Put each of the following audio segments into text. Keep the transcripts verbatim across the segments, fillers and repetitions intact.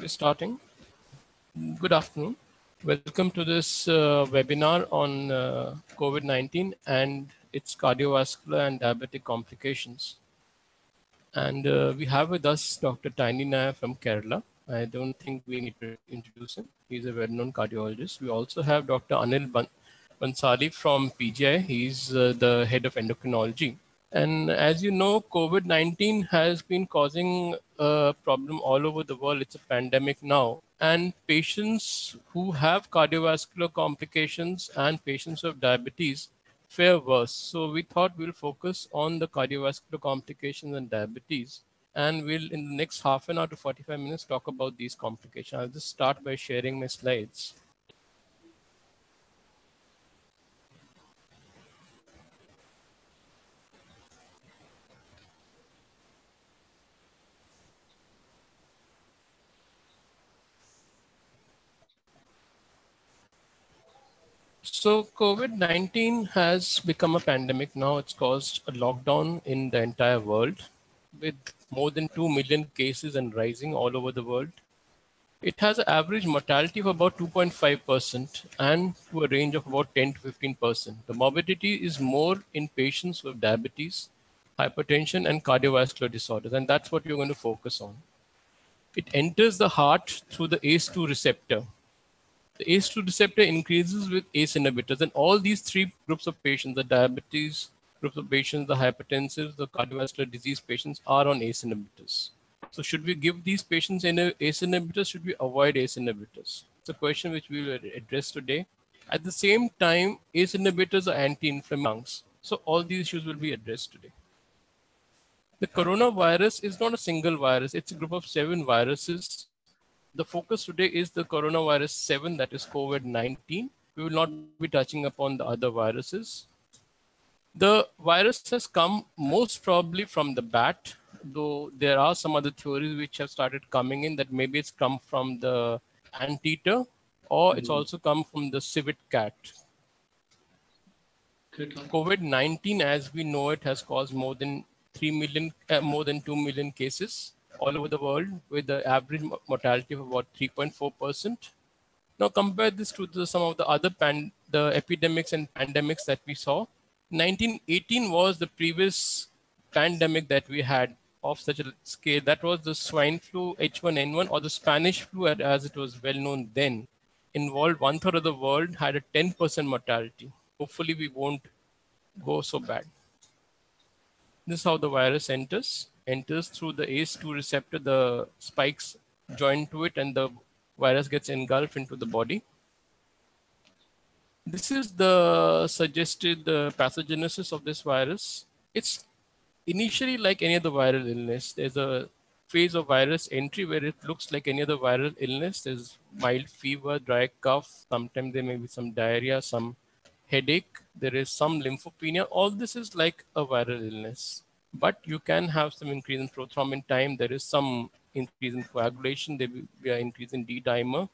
we're starting. Good afternoon. Welcome to this uh, webinar on uh, COVID nineteen and its cardiovascular and diabetic complications. And uh, we have with us Doctor Tiny Nair from Kerala. I don't think we need to introduce him. He's a well-known cardiologist. We also have Doctor Anil Ban- Bansali from P G I. He's uh, the head of endocrinology. And as you know, COVID nineteen has been causing a problem all over the world. It's a pandemic now. And patients who have cardiovascular complications and patients who have diabetes fare worse. So we thought we'll focus on the cardiovascular complications and diabetes. And we'll, in the next half an hour to forty-five minutes, talk about these complications. I'll just start by sharing my slides. So COVID nineteen has become a pandemic now. It's caused a lockdown in the entire world with more than two million cases and rising all over the world. It has an average mortality of about two point five percent and to a range of about ten to fifteen percent. The morbidity is more in patients with diabetes, hypertension, and cardiovascular disorders, and that's what you're going to focus on. It enters the heart through the A C E two receptor. The A C E two receptor increases with A C E inhibitors, and all these three groups of patients, the diabetes groups of patients, the hypertensive, the cardiovascular disease patients, are on A C E inhibitors. So should we give these patients A C E inhibitors? Should we avoid A C E inhibitors? It's a question which we will address today. At the same time, A C E inhibitors are anti-inflammatories. So all these issues will be addressed today. The coronavirus is not a single virus. It's a group of seven viruses. The focus today is the coronavirus seven, that is COVID nineteen. We will not be touching upon the other viruses. The virus has come most probably from the bat, though there are some other theories which have started coming in that maybe it's come from the anteater or it's also come from the civet cat. COVID nineteen, as we know it, has caused more than three million, uh, more than two million cases all over the world, with the average mortality of about three point four percent. Now compare this to the, some of the other pan, the epidemics and pandemics that we saw. nineteen eighteen was the previous pandemic that we had of such a scale. That was the swine flu H one N one, or the Spanish flu as it was well known then. Involved one third of the world, had a ten percent mortality. Hopefully we won't go so bad. This is how the virus enters. Enters through the A C E two receptor, the spikes join to it, and the virus gets engulfed into the body. This is the suggested uh, pathogenesis of this virus. It's initially like any other viral illness. There's a phase of virus entry where it looks like any other viral illness. There's mild fever, dry cough. Sometimes there may be some diarrhea, some headache. There is some lymphopenia. All this is like a viral illness. But you can have some increase in prothrombin time. There is some increase in coagulation. There will be an increase in D dimer.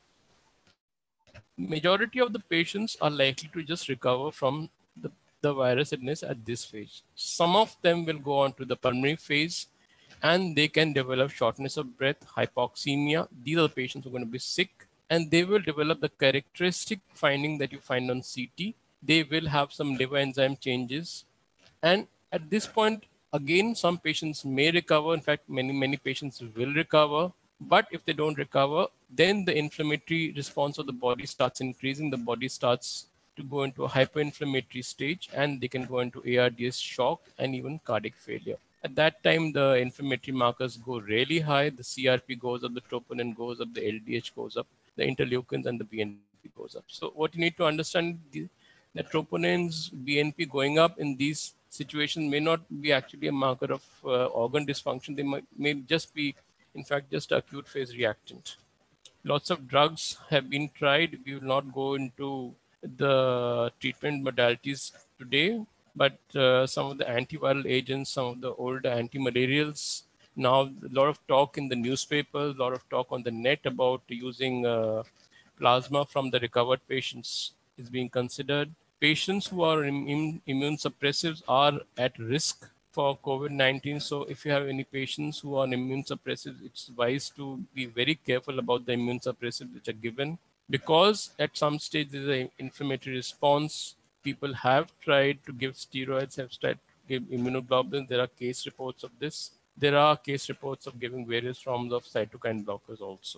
Majority of the patients are likely to just recover from the, the virus illness at this phase. Some of them will go on to the pulmonary phase and they can develop shortness of breath, hypoxemia. These are the patients who are going to be sick, and they will develop the characteristic finding that you find on C T. They will have some liver enzyme changes. And at this point, again, some patients may recover. In fact, many, many patients will recover. But if they don't recover, then the inflammatory response of the body starts increasing. The body starts to go into a hyperinflammatory stage, and they can go into A R D S shock and even cardiac failure. At that time, the inflammatory markers go really high. The C R P goes up, the troponin goes up, the L D H goes up, the interleukins and the B N P goes up. So what you need to understand, the, the troponins, B N P going up in these situations may not be actually a marker of uh, organ dysfunction. They might, may just be, in fact, just acute phase reactant. Lots of drugs have been tried. We will not go into the treatment modalities today, but uh, some of the antiviral agents, some of the old antimalarials. Now, a lot of talk in the newspapers, a lot of talk on the net about using uh, plasma from the recovered patients is being considered. Patients who are immune, immune suppressives are at risk for COVID nineteen. So if you have any patients who are on immune suppressive, it's wise to be very careful about the immune suppressive which are given, because at some stage there's an inflammatory response. People have tried to give steroids, have tried to give immunoglobulins. There are case reports of this. There are case reports of giving various forms of cytokine blockers also.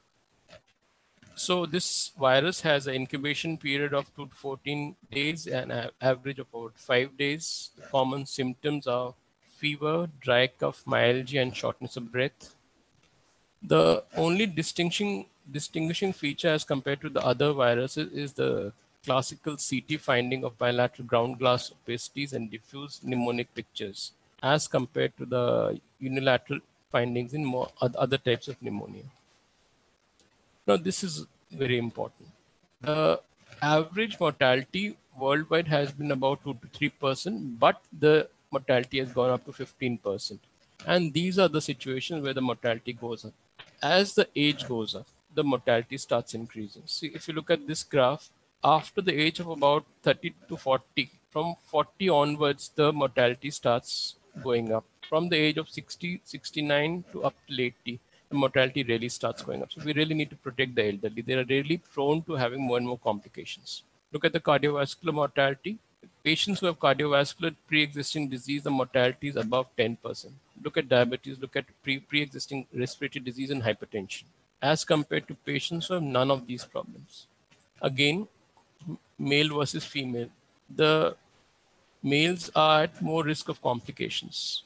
So this virus has an incubation period of two to fourteen days and an average of about five days. The common symptoms are fever, dry cough, myalgia, and shortness of breath. The only distinguishing distinguishing feature as compared to the other viruses is the classical C T finding of bilateral ground glass opacities and diffuse pneumonic pictures, as compared to the unilateral findings in more other types of pneumonia. Now, this is very important. The average mortality worldwide has been about two to three percent, but the mortality has gone up to fifteen percent. And these are the situations where the mortality goes up. As the age goes up, the mortality starts increasing. See, if you look at this graph, after the age of about thirty to forty, from forty onwards, the mortality starts going up. From the age of sixty, sixty-nine to up to eighty, the mortality really starts going up. So we really need to protect the elderly. They are really prone to having more and more complications. Look at the cardiovascular mortality. Patients who have cardiovascular pre-existing disease, the mortality is above ten percent. Look at diabetes, look at pre- pre-existing respiratory disease and hypertension, as compared to patients who have none of these problems. Again, male versus female. The males are at more risk of complications.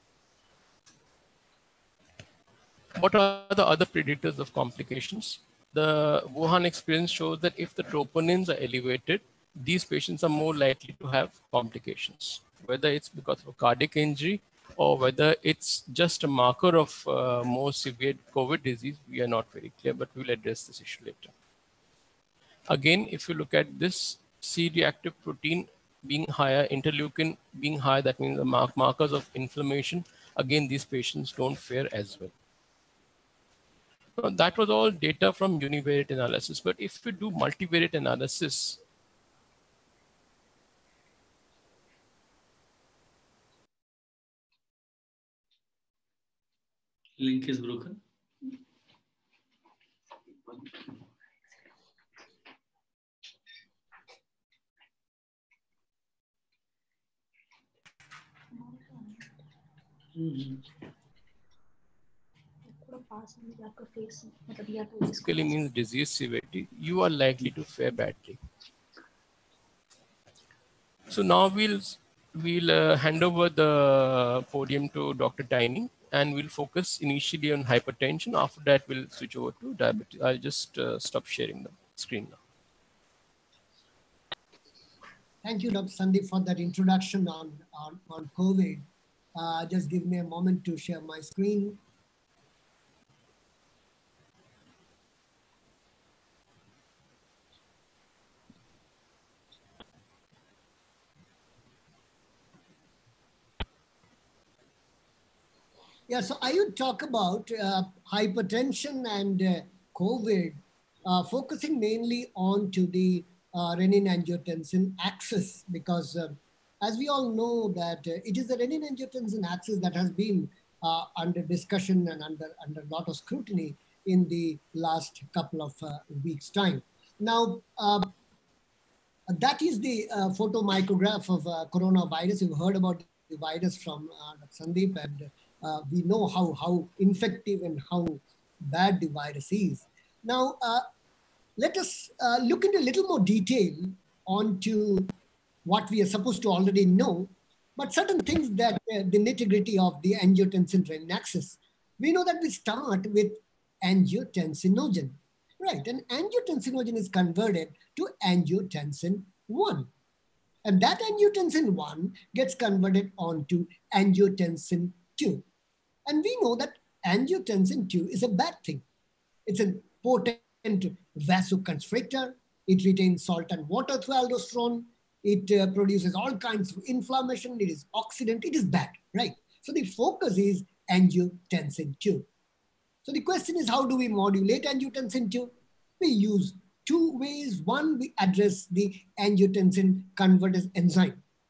What are the other predictors of complications? The Wuhan experience shows that if the troponins are elevated, these patients are more likely to have complications, whether it's because of a cardiac injury or whether it's just a marker of uh, more severe COVID disease. We are not very clear, but we'll address this issue later. Again, if you look at this C-reactive protein being higher, interleukin being high, that means the mark markers of inflammation. Again, these patients don't fare as well. Now, that was all data from univariate analysis, but if we do multivariate analysis, link is broken. Mm-hmm. basically means disease severity, you are likely to fare badly. So now we'll we'll uh, hand over the podium to Doctor Tiny, and we'll focus initially on hypertension. After that, we'll switch over to diabetes. I'll just uh, stop sharing the screen now. Thank you, Doctor Sandeep, for that introduction on, on, on COVID. Uh, just give me a moment to share my screen. Yeah, so I would talk about uh, hypertension and uh, COVID, uh, focusing mainly on to the uh, renin-angiotensin axis, because uh, as we all know that uh, it is the renin-angiotensin axis that has been uh, under discussion and under under a lot of scrutiny in the last couple of uh, weeks' time. Now, uh, that is the uh, photomicrograph of uh, coronavirus. You've heard about the virus from uh, Doctor Sandeep, and uh, we know how, how infective and how bad the virus is. Now, uh, let us uh, look into a little more detail onto what we are supposed to already know, but certain things that uh, the nitty-gritty of the angiotensin-renin axis. We know that we start with angiotensinogen, right? And angiotensinogen is converted to angiotensin one. And that angiotensin one gets converted onto angiotensin two. And we know that angiotensin two is a bad thing. It's a potent vasoconstrictor. It retains salt and water through aldosterone. It uh, produces all kinds of inflammation. It is oxidant. It is bad, right? So the focus is angiotensin two. So the question is, how do we modulate angiotensin two? We use two ways. One, we address the angiotensin convertase enzyme.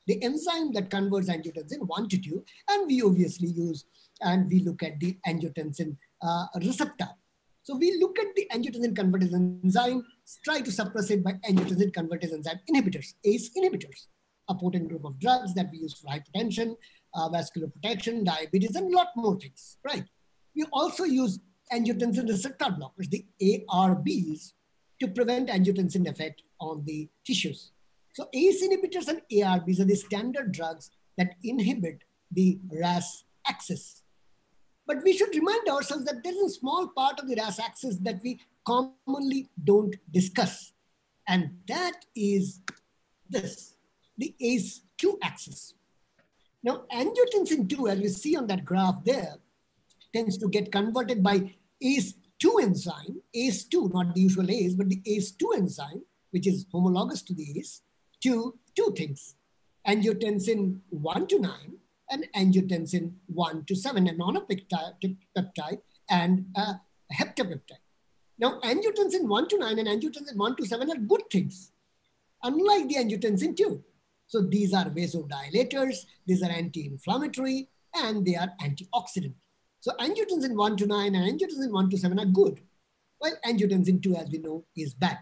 the enzyme that converts angiotensin one to two, and we obviously use and we look at the angiotensin uh, receptor. So we look at the angiotensin convertase enzyme, try to suppress it by angiotensin convertase enzyme inhibitors, A C E inhibitors, a potent group of drugs that we use for hypertension, uh, vascular protection, diabetes, and a lot more things, right? We also use angiotensin receptor blockers, the A R Bs, to prevent angiotensin effect on the tissues. So A C E inhibitors and A R Bs are the standard drugs that inhibit the R A S axis. But we should remind ourselves that there is a small part of the R A S axis that we commonly don't discuss. And that is this, the A C E two axis. Now, angiotensin two, as we see on that graph there, tends to get converted by A C E two enzyme, A C E two, not the usual A C E, but the A C E two enzyme, which is homologous to the A C E, to two things, angiotensin one to nine and angiotensin one to seven, a nonapeptide peptide and a heptapeptide. Now, angiotensin one to nine and angiotensin one to seven are good things, unlike the angiotensin two. So these are vasodilators, these are anti-inflammatory, and they are antioxidant. So angiotensin one to nine and angiotensin one to seven are good, while angiotensin two, as we know, is bad.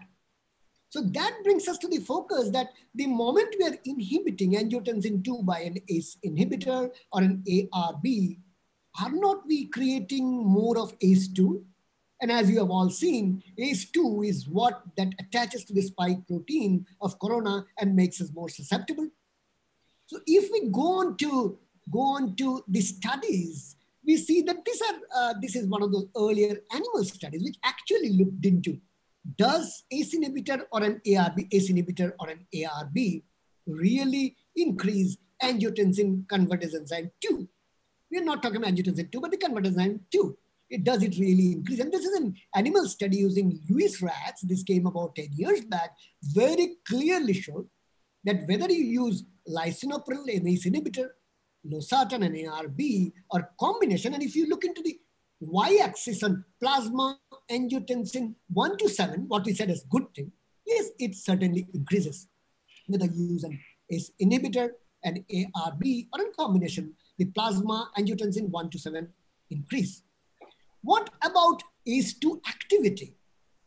So that brings us to the focus that the moment we are inhibiting angiotensin two by an A C E inhibitor or an A R B, are not we creating more of A C E two? And as you have all seen, A C E two is what that attaches to the spike protein of corona and makes us more susceptible. So if we go on to go on to the studies, we see that these are uh, this is one of those earlier animal studies which actually looked into, does A C E inhibitor or an A R B, A C E inhibitor or an A R B really increase angiotensin convertase enzyme two? We are not talking about angiotensin two, but the convertase enzyme two. It does it really increase? And this is an animal study using Lewis rats. This came about ten years back, very clearly showed that whether you use lisinopril, an A C E inhibitor, losartan, an A R B, or combination, and if you look into the y-axis on plasma angiotensin one to seven, what we said is good thing, yes, it certainly increases. Whether you use an A C E inhibitor, an A R B, or in combination, the plasma angiotensin one to seven increase. What about A C E two activity?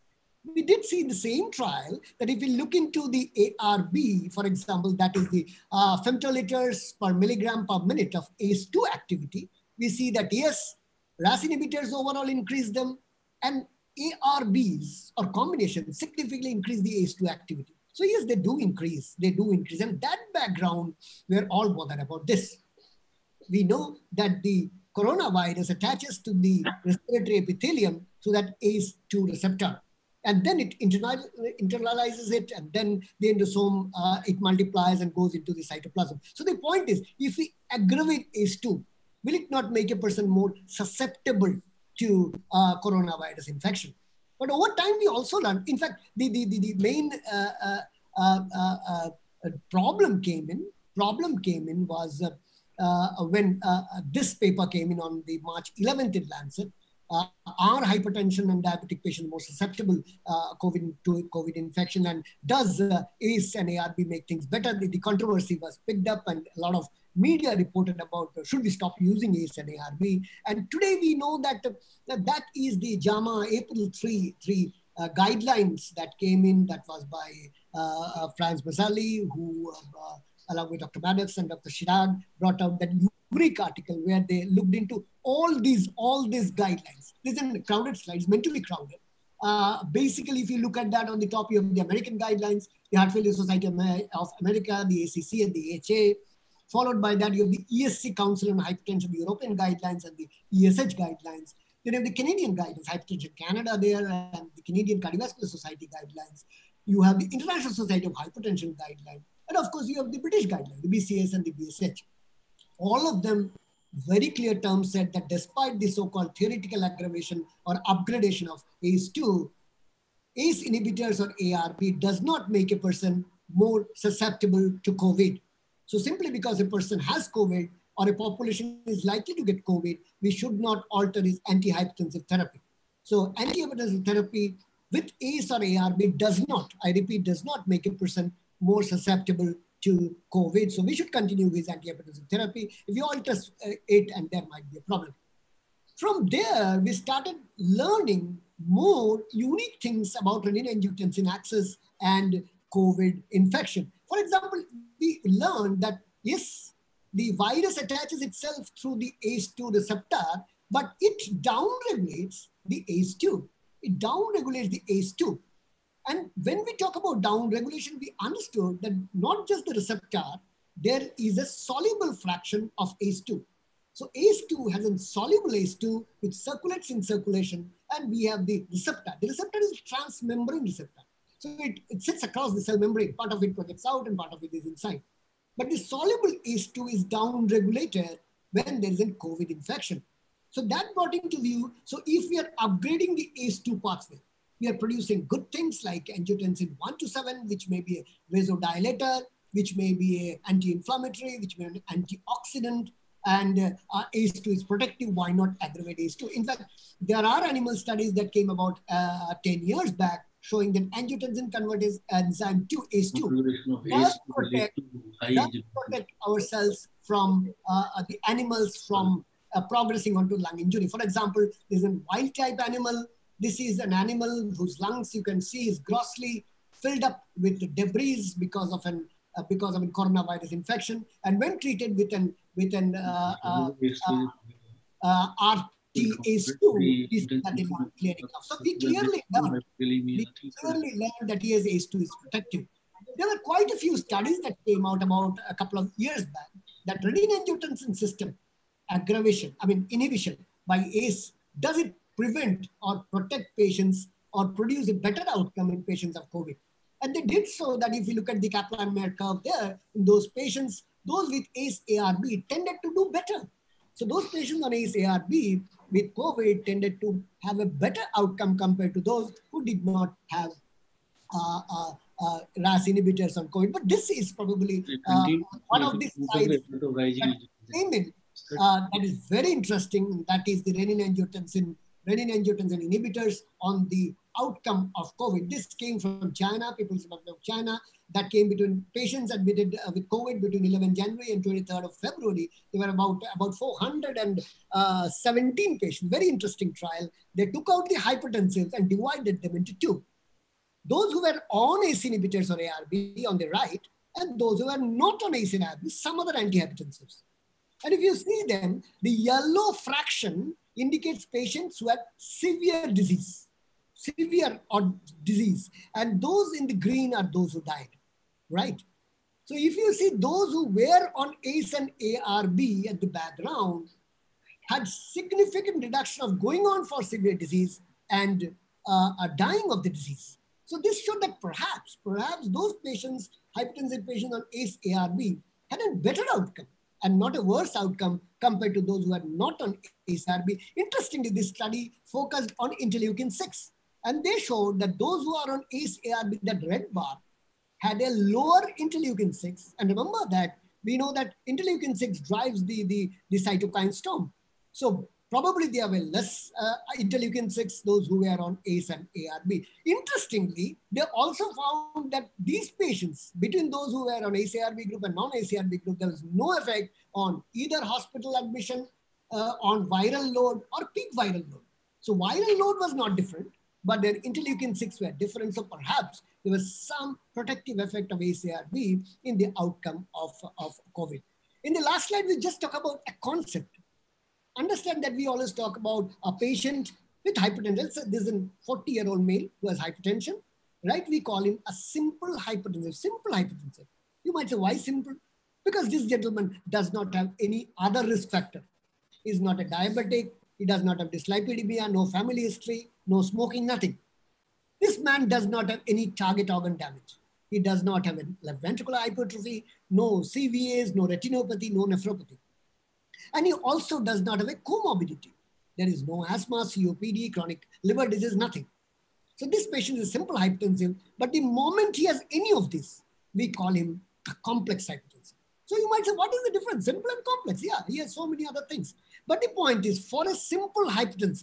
We did see in the same trial that if we look into the A R B, for example, that is the uh, femtoliters per milligram per minute of A C E two activity, we see that yes, R A S inhibitors overall increase them, and A R Bs or combinations significantly increase the A C E two activity. So yes, they do increase, they do increase. And that background, we're all bothered about this. We know that the coronavirus attaches to the respiratory epithelium through that A C E two receptor. And then it internal, internalizes it, and then the endosome, uh, it multiplies and goes into the cytoplasm. So the point is, if we aggravate A C E two, will it not make a person more susceptible to uh, coronavirus infection? But over time, we also learned, in fact, the, the, the, the main uh, uh, uh, uh, uh, problem came in, problem came in was uh, uh, when uh, this paper came in on the March eleventh in Lancet. Uh, are hypertension and diabetic patients more susceptible uh, COVID to COVID infection, and does uh, A C E and A R B make things better? The, the controversy was picked up, and a lot of media reported about uh, should we stop using A C E and A R B? And today we know that uh, that is the JAMA April three, three uh, guidelines that came in, that was by uh, uh, Franz Maselli, who uh, along with Doctor Maddox and Doctor Chirag brought out that URIC article where they looked into all these, all these guidelines. This is a crowded slide, it's meant to be crowded. Uh, basically, if you look at that on the top, you have the American guidelines, the Heart Failure Society of America, the A C C and the H A. Followed by that, you have the E S C Council on Hypertension, the European guidelines and the E S H guidelines. Then you have the Canadian guidelines, Hypertension Canada there, and the Canadian Cardiovascular Society guidelines. You have the International Society of Hypertension guideline. And of course, you have the British guidelines, the B C S and the B S H. All of them, very clear terms said that despite the so-called theoretical aggravation or upgradation of A C E two, A C E inhibitors or A R B does not make a person more susceptible to COVID. So simply because a person has COVID or a population is likely to get COVID, we should not alter his antihypertensive therapy. So antihypertensive therapy with A C E or A R B does not, I repeat, does not make a person more susceptible to COVID. So we should continue his antihypertensive therapy. If you alter uh, it, and there might be a problem. From there, we started learning more unique things about renin-angiotensin axis and COVID infection. For example, we learned that yes, the virus attaches itself through the A C E two receptor, but it downregulates the A C E two. It downregulates the A C E two. And when we talk about downregulation, we understood that not just the receptor, there is a soluble fraction of A C E two. So A C E two has a soluble A C E two which circulates in circulation, and we have the receptor. The receptor is a transmembrane receptor. So it, it sits across the cell membrane. Part of it projects out and part of it is inside. But the soluble A C E two is downregulated when there is a COVID infection. So that brought into view, so if we are upgrading the A C E two pathway, we are producing good things like angiotensin one to seven, which may be a vasodilator, which may be an anti-inflammatory, which may be an antioxidant, and uh, A C E two is protective. Why not aggravate A C E two? In fact, there are animal studies that came about uh, ten years back showing that angiotensin convertase enzyme two, A C E two, does protect, does protect ourselves from uh, the animals from uh, progressing onto lung injury. For example, there's a wild type animal. This is an animal whose lungs you can see is grossly filled up with debris because of an uh, because of a coronavirus infection, and when treated with an with an uh, uh, uh, uh, R T A C E two, this that is not clearing up. So we clearly learned, we clearly learned that A C E two is protective. There were quite a few studies that came out about a couple of years back that renin-angiotensin system aggravation, I mean inhibition by A C E, does it prevent or protect patients or produce a better outcome in patients of COVID? And they did so that if you look at the Kaplan-Meier curve there, in those patients, those with A C E A R B tended to do better. So those patients on A C E A R B with COVID tended to have a better outcome compared to those who did not have uh, uh, uh, R A S inhibitors on COVID. But this is probably uh, one of the slides that came in uh, that is very interesting. That is the renin-angiotensin renin-angiotensin inhibitors on the outcome of COVID. This came from China, People's Republic of China, that came between patients admitted uh, with COVID between eleventh January and twenty-third of February. There were about, about four hundred seventeen patients, very interesting trial. They took out the hypertensives and divided them into two. Those who were on A C E inhibitors or A R B on the right, and those who were not on A C E and A R B, some other antihypertensives. And if you see them, the yellow fraction indicates patients who have severe disease, severe or disease. And those in the green are those who died, right? So if you see those who were on A C E and A R B at the background had significant reduction of going on for severe disease and uh, are dying of the disease. So this showed that perhaps, perhaps those patients, hypertensive patients on A C E A R B had a better outcome and not a worse outcome compared to those who are not on A C E A R B. Interestingly, this study focused on interleukin six. And they showed that those who are on A C E A R B, that red bar, had a lower interleukin six. And remember that we know that interleukin six drives the, the, the cytokine storm. So probably they have a less uh, interleukin six, those who were on A C E and A R B. Interestingly, they also found that these patients, between those who were on A C E A R B group and non-A C E A R B group, there was no effect on either hospital admission, uh, on viral load or peak viral load. So viral load was not different, but their interleukin six were different. So perhaps there was some protective effect of A C E A R B in the outcome of, of COVID. In the last slide, we just talk about a concept. Understand that we always talk about a patient with hypertension. So this is a forty-year-old male who has hypertension, right? We call him a simple hypertensive, simple hypertensive. You might say, why simple? Because this gentleman does not have any other risk factor. He's not a diabetic. He does not have dyslipidemia, no family history, no smoking, nothing. This man does not have any target organ damage. He does not have a left ventricular hypertrophy, no C V As, no retinopathy, no nephropathy. And he also does not have a comorbidity. There is no asthma, C O P D, chronic liver disease, nothing. So this patient is simple hypertensive, but the moment he has any of this, we call him a complex hypertensive. So you might say, what is the difference? Simple and complex. Yeah, he has so many other things. But the point is, for a simple hypertensive,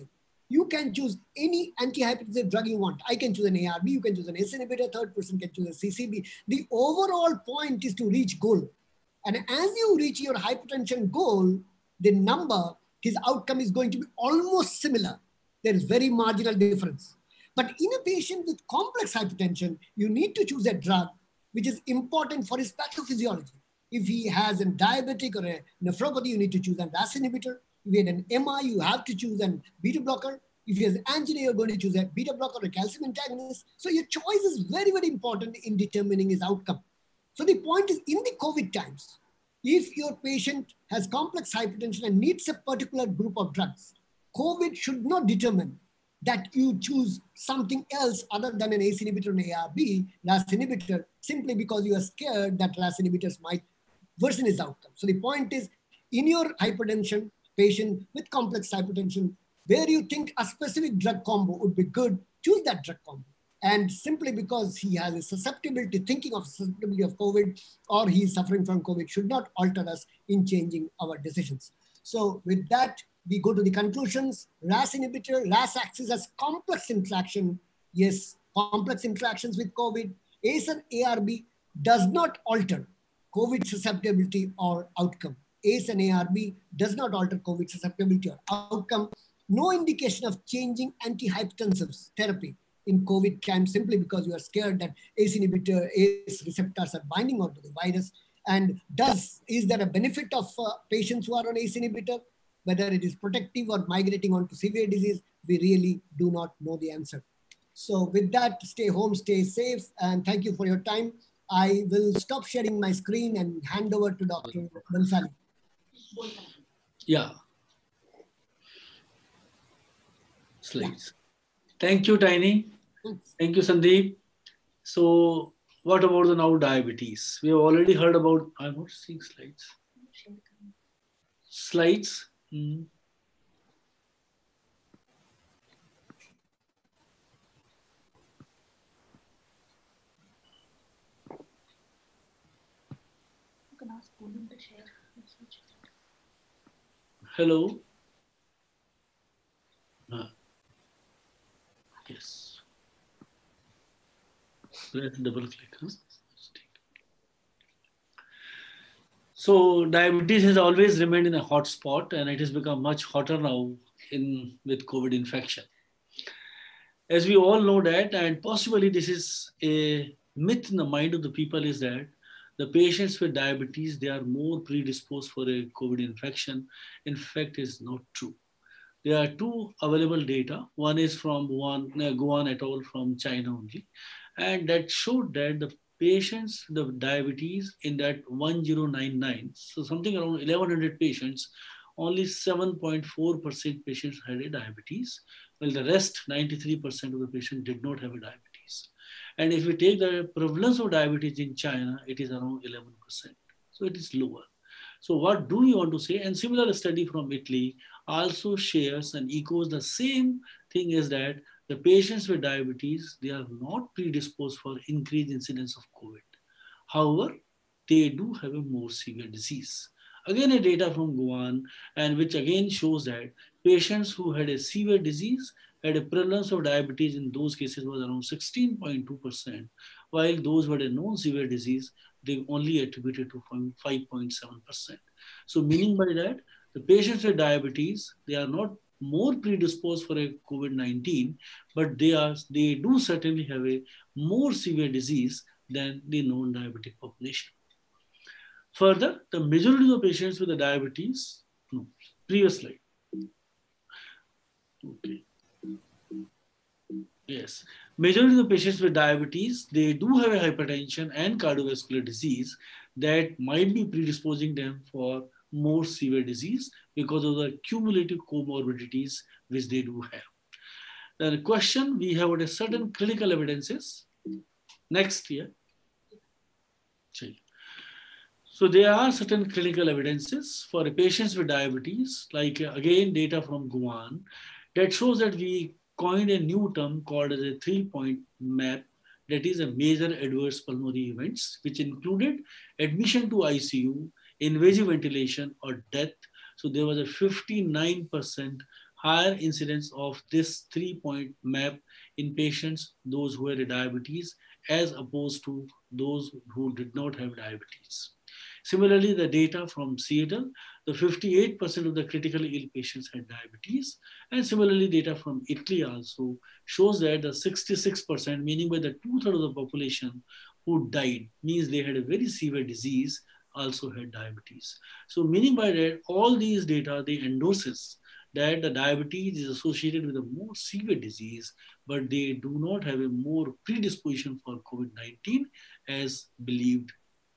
You can choose any antihypertensive drug you want. I can choose an A R B, you can choose an ACE inhibitor, third person can choose a C C B. The overall point is to reach goal. And as you reach your hypertension goal, the number, his outcome is going to be almost similar. There is very marginal difference. But in a patient with complex hypertension, you need to choose a drug which is important for his pathophysiology. If he has a diabetic or a nephropathy, you need to choose a R A S inhibitor. If he had an M I, you have to choose a beta blocker. If he has angina, you're going to choose a beta blocker or a calcium antagonist. So your choice is very, very important in determining his outcome. So the point is, in the COVID times, if your patient has complex hypertension and needs a particular group of drugs, COVID should not determine that you choose something else other than an ACE inhibitor and A R B, R A S inhibitor, simply because you are scared that R A S inhibitors might worsen his outcome. So the point is, in your hypertension patient with complex hypertension, where you think a specific drug combo would be good, choose that drug combo. And simply because he has a susceptibility, thinking of susceptibility of COVID, or he is suffering from COVID, should not alter us in changing our decisions. So with that, we go to the conclusions. R A S inhibitor, R A S axis has complex interaction. Yes, complex interactions with COVID. ACE and A R B does not alter COVID susceptibility or outcome. ACE and A R B does not alter COVID susceptibility or outcome. No indication of changing antihypertensive therapy in COVID times, simply because you are scared that ACE inhibitor, ACE receptors are binding onto the virus. And does, is there a benefit of uh, patients who are on ACE inhibitor? Whether it is protective or migrating onto severe disease, we really do not know the answer. So with that, stay home, stay safe, and thank you for your time. I will stop sharing my screen and hand over to Doctor Bhansali. Yeah. Slides. Yeah. Thank you, Tiny. Thanks. Thank you, Sandeep. So what about the now diabetes? We have already heard about, I'm not seeing slides. Slides. Hmm. You can ask Poonam to share. Hello. Ah. Yes. Let's double click. Huh? So diabetes has always remained in a hot spot, and it has become much hotter now in with COVID infection. As we all know that, and possibly this is a myth in the mind of the people, is that the patients with diabetes, they are more predisposed for a COVID infection. In fact, is not true. There are two available data. One is from Guan, uh, Guan et al. From China only. And that showed that the patients with the diabetes in that one thousand ninety-nine, so something around eleven hundred patients, only seven point four percent patients had a diabetes, while the rest, ninety-three percent of the patients did not have a diabetes. And if we take the prevalence of diabetes in China, it is around eleven percent. So it is lower. So what do you want to say? And similar study from Italy also shares and echoes the same thing, is that the patients with diabetes, they are not predisposed for increased incidence of COVID. However, they do have a more severe disease. Again, a data from Guan, and which again shows that patients who had a severe disease had a prevalence of diabetes in those cases was around sixteen point two percent, while those who had a non-severe disease, they only attributed to five point seven percent. So meaning by that, the patients with diabetes, they are not more predisposed for a COVID nineteen, but they are they do certainly have a more severe disease than the non-diabetic population. Further, the majority of patients with the diabetes, no, previous slide. Okay. Yes, majority of the patients with diabetes, they do have a hypertension and cardiovascular disease that might be predisposing them for more severe disease because of the cumulative comorbidities which they do have. The question, we have a certain clinical evidences. Next year. So there are certain clinical evidences for patients with diabetes, like again data from Guan, that shows that we coined a new term called as a three-point map, that is a major adverse pulmonary events, which included admission to I C U, invasive ventilation, or death. So there was a fifty-nine percent higher incidence of this three-point map in patients, those who had diabetes, as opposed to those who did not have diabetes. Similarly, the data from Seattle, the fifty-eight percent of the critically ill patients had diabetes. And similarly, data from Italy also shows that the sixty-six percent, meaning by the two-thirds of the population who died, means they had a very severe disease, also had diabetes. So meaning by that, all these data, they endorses that the diabetes is associated with a more severe disease, but they do not have a more predisposition for COVID nineteen as believed.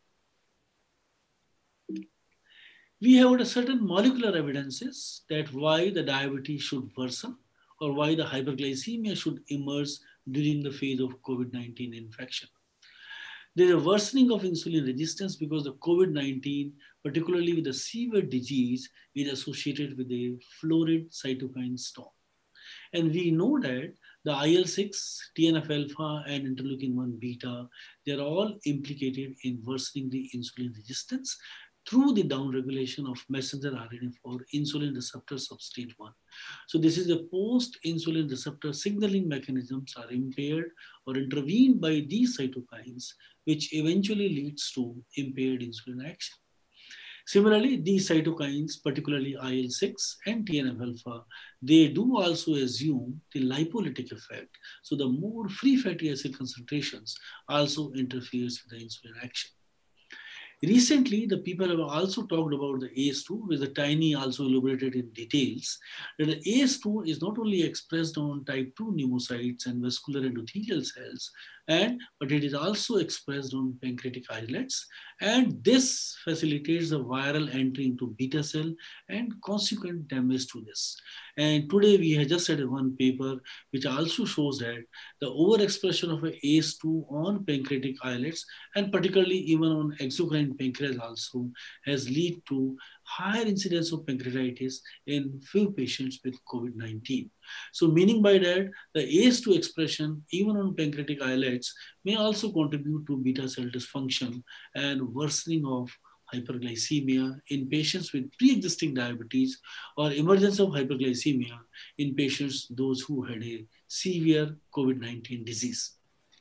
We have a certain molecular evidences that why the diabetes should worsen or why the hyperglycemia should emerge during the phase of COVID nineteen infection. There is a worsening of insulin resistance because the COVID nineteen, particularly with the severe disease, is associated with a florid cytokine storm. And we know that the I L six, T N F alpha, and interleukin one beta, they're all implicated in worsening the insulin resistance through the downregulation of messenger R N A for insulin receptor substrate one. So this is the post-insulin receptor signaling mechanisms are impaired or intervened by these cytokines, which eventually leads to impaired insulin action. Similarly, these cytokines, particularly I L six and T N F alpha, they do also assume the lipolytic effect. So the more free fatty acid concentrations also interferes with the insulin action. Recently, the people have also talked about the A C E two, with the Tiny also elaborated in details, that the A C E two is not only expressed on type two pneumocytes and vascular endothelial cells, and but it is also expressed on pancreatic islets, and this facilitates the viral entry into beta cell and consequent damage to this. And today we have just had one paper which also shows that the overexpression of a A C E two on pancreatic islets, and particularly even on exocrine pancreas also, has led to higher incidence of pancreatitis in few patients with COVID nineteen. So meaning by that, the A C E two expression even on pancreatic islets may also contribute to beta cell dysfunction and worsening of hyperglycemia in patients with pre-existing diabetes, or emergence of hyperglycemia in patients, those who had a severe COVID nineteen disease.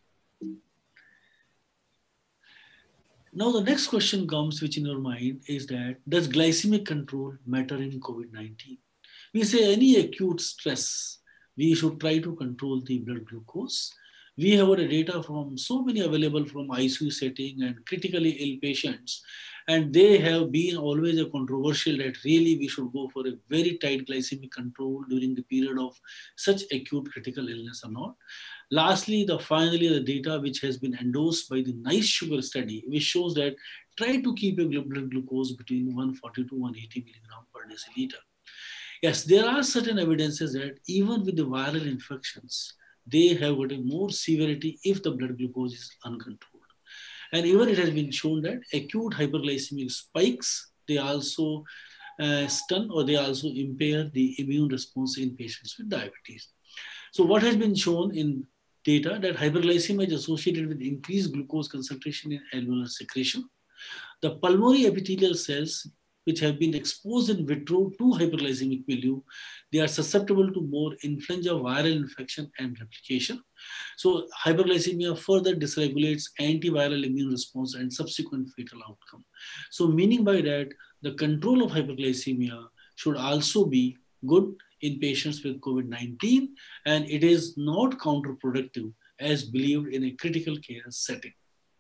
Now the next question comes, which in your mind is that, does glycemic control matter in COVID nineteen? We say any acute stress, we should try to control the blood glucose. We have a data from so many available from I C U setting and critically ill patients, and they have been always a controversial that really we should go for a very tight glycemic control during the period of such acute critical illness or not. Lastly, the finally the data which has been endorsed by the NICE sugar study, which shows that try to keep your blood glucose between one forty to one eighty milligram per deciliter. Yes, there are certain evidences that even with the viral infections, they have got a more severity if the blood glucose is uncontrolled. And even it has been shown that acute hyperglycemic spikes, they also uh, stun or they also impair the immune response in patients with diabetes. So what has been shown in data that hyperglycemia is associated with increased glucose concentration in alveolar secretion. The pulmonary epithelial cells which have been exposed in vitro to hyperglycemic milieu, they are susceptible to more influenza viral infection and replication. So hyperglycemia further dysregulates antiviral immune response and subsequent fatal outcome. So meaning by that, the control of hyperglycemia should also be good in patients with COVID nineteen, and it is not counterproductive as believed in a critical care setting.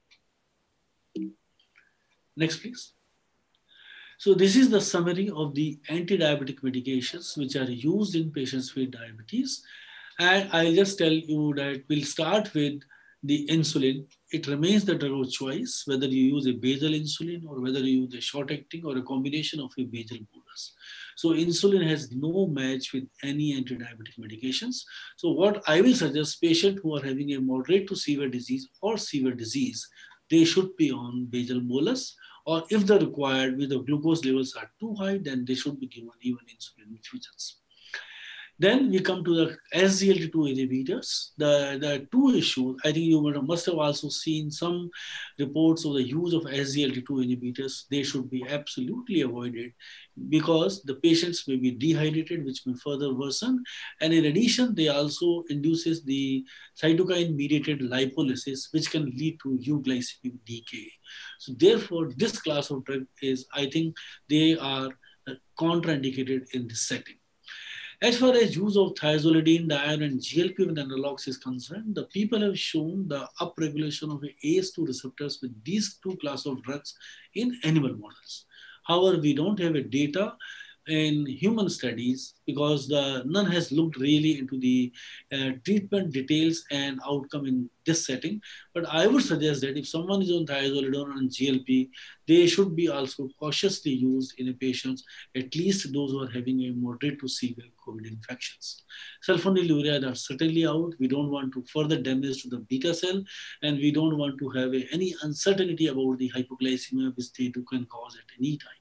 Next, please. So this is the summary of the anti-diabetic medications which are used in patients with diabetes. And I'll just tell you that we'll start with the insulin. It remains the drug of choice, whether you use a basal insulin or whether you use a short-acting or a combination of a basal bolus. So insulin has no match with any anti-diabetic medications. So what I will suggest, patients who are having a moderate to severe disease or severe disease, they should be on basal bolus, or if they're required, with the glucose levels are too high, then they should be given even insulin infusions. Then we come to the S G L T two inhibitors. The, the two issues, I think you must have also seen some reports of the use of S G L T two inhibitors. They should be absolutely avoided because the patients may be dehydrated, which may further worsen. And in addition, they also induces the cytokine mediated lipolysis, which can lead to euglycemic decay. So therefore, this class of drug is, I think they are contraindicated in this setting. As far as use of thiazolidine, diane, and G L P one analogs is concerned, the people have shown the upregulation of A C E two receptors with these two class of drugs in animal models. However, we don't have a data in human studies because the, none has looked really into the uh, treatment details and outcome in this setting. But I would suggest that if someone is on thiazolidine and G L P, they should be also cautiously used in a patients, at least those who are having a moderate to severe COVID infections. Sulfonylurea are certainly out. We don't want to further damage to the beta cell, and we don't want to have a, any uncertainty about the hypoglycemia which they do can cause at any time.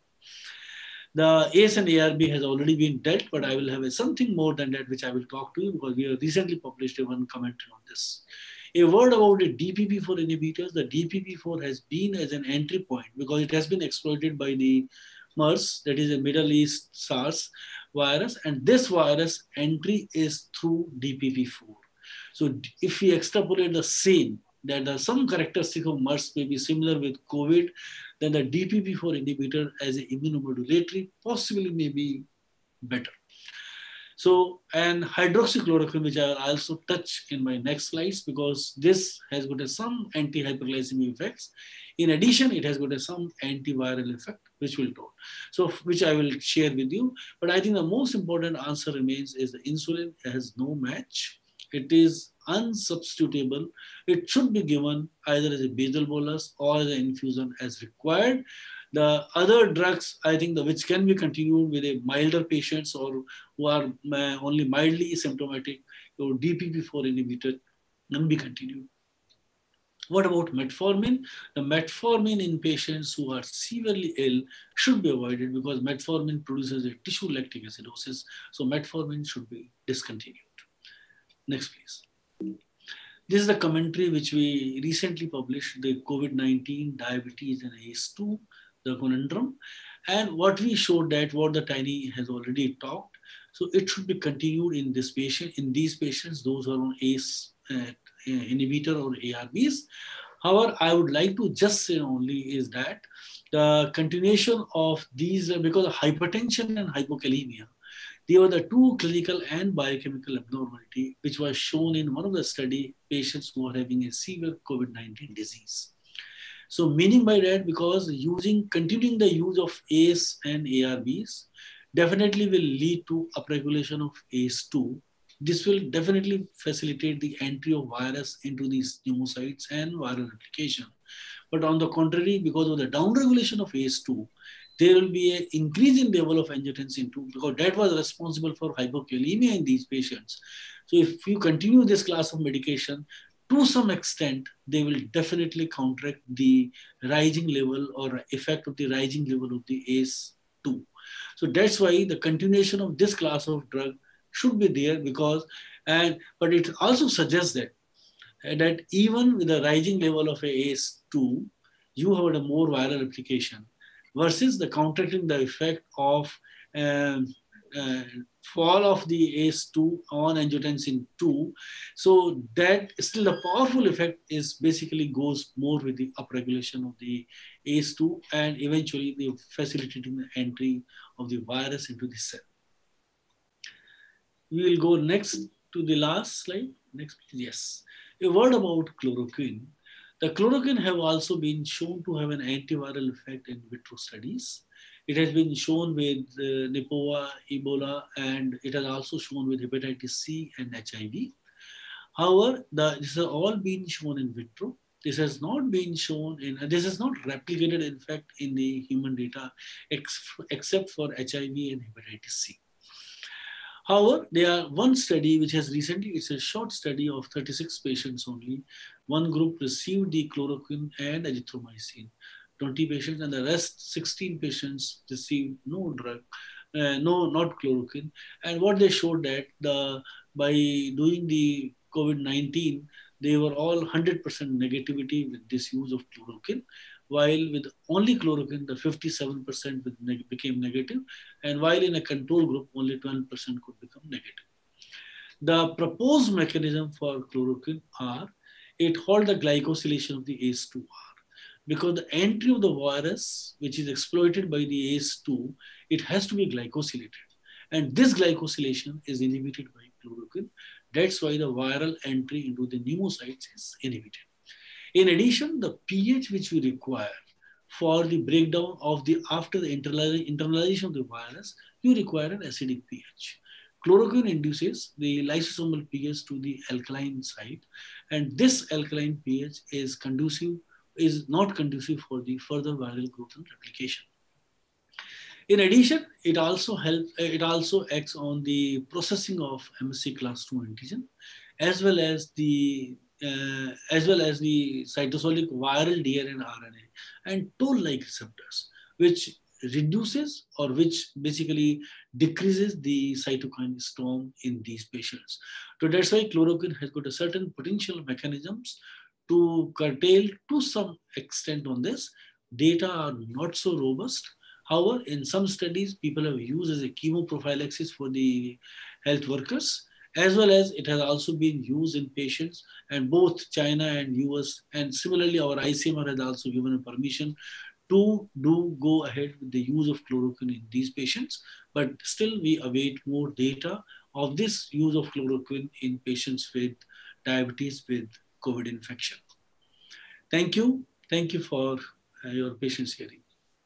The A C E and A R B has already been dealt, but I will have a, something more than that, which I will talk to you because we have recently published a one commentary on this. A word about the D P P four inhibitors. The D P P four has been as an entry point because it has been exploited by the MERS, that is a Middle East SARS virus, and this virus entry is through D P P four. So if we extrapolate the same, that the, some characteristic of MERS may be similar with COVID, then the D P P four inhibitor as an immunomodulatory possibly may be better. So, and hydroxychloroquine, which I will also touch in my next slides, because this has got a, some anti-hyperglycemic effects. In addition, it has got a, some antiviral effect, which we'll talk. So, which I will share with you. But I think the most important answer remains is the insulin has no match. It is unsubstitutable. It should be given either as a basal bolus or as an infusion as required. The other drugs, I think, the, which can be continued with a milder patients or who are uh, only mildly symptomatic, your D P P four inhibitor can be continued. What about metformin? The metformin in patients who are severely ill should be avoided because metformin produces a tissue lactic acidosis. So metformin should be discontinued. Next, please. This is the commentary which we recently published, the COVID nineteen, diabetes, and A C E two, the conundrum. And what we showed that what the Tiny has already talked. So it should be continued in this patient, in these patients, those who are on A C E uh, inhibitor or A R Bs. However, I would like to just say only is that the continuation of these, because of hypertension and hypokalemia, they were the two clinical and biochemical abnormality which was shown in one of the study patients who are having a severe COVID nineteen disease. So meaning by that, because using, continuing the use of A C E and A R Bs definitely will lead to upregulation of A C E two. This will definitely facilitate the entry of virus into these pneumocytes and viral replication. But on the contrary, because of the downregulation of A C E two, there will be an increase in level of angiotensin two because that was responsible for hypokalemia in these patients. So if you continue this class of medication, to some extent, they will definitely counteract the rising level or effect of the rising level of the A C E two. So that's why the continuation of this class of drug should be there because, and but it also suggests that, that even with the rising level of A C E two, you have a more viral replication versus the counteracting the effect of um, uh, fall of the A C E two on angiotensin two. So that still the powerful effect is basically goes more with the upregulation of the A C E two and eventually the facilitating the entry of the virus into the cell. We will go next to the last slide. Next, please. Yes. A word about chloroquine. The chloroquine have also been shown to have an antiviral effect in vitro studies. It has been shown with uh, Nipah, Ebola, and it has also shown with hepatitis C and H I V. However, the, this has all been shown in vitro. This has not been shown in, this is not replicated, in fact, in the human data, ex, except for H I V and hepatitis C. However, there are one study which has recently, it's a short study of thirty-six patients only. One group received the chloroquine and azithromycin, twenty patients, and the rest, sixteen patients, received no drug, uh, no, not chloroquine. And what they showed that the by doing the COVID nineteen, they were all one hundred percent negativity with this use of chloroquine, while with only chloroquine, the fifty-seven percent with neg- became negative, and while in a control group, only twelve percent could become negative. The proposed mechanism for chloroquine are it halt the glycosylation of the A C E two R, because the entry of the virus, which is exploited by the A C E two, it has to be glycosylated. And this glycosylation is inhibited by chloroquine. That's why the viral entry into the pneumocytes is inhibited. In addition, the pH which we require for the breakdown of the after the internalization of the virus, you require an acidic pH. Chloroquine induces the lysosomal pH to the alkaline side, and this alkaline pH is conducive is not conducive for the further viral growth and replication. In addition, it also helps. It also acts on the processing of M S C class two antigen, as well as the uh, as well as the cytosolic viral D N A and R N A and toll-like receptors, which reduces or which basically decreases the cytokine storm in these patients. So that's why chloroquine has got a certain potential mechanisms to curtail to some extent on this. Data are not so robust. However, in some studies, people have used as a chemoprophylaxis for the health workers, as well as it has also been used in patients, and both China and U S, and similarly our I C M R has also given a permission to do go ahead with the use of chloroquine in these patients, but still we await more data of this use of chloroquine in patients with diabetes with COVID infection. Thank you. Thank you for uh, your patience hearing.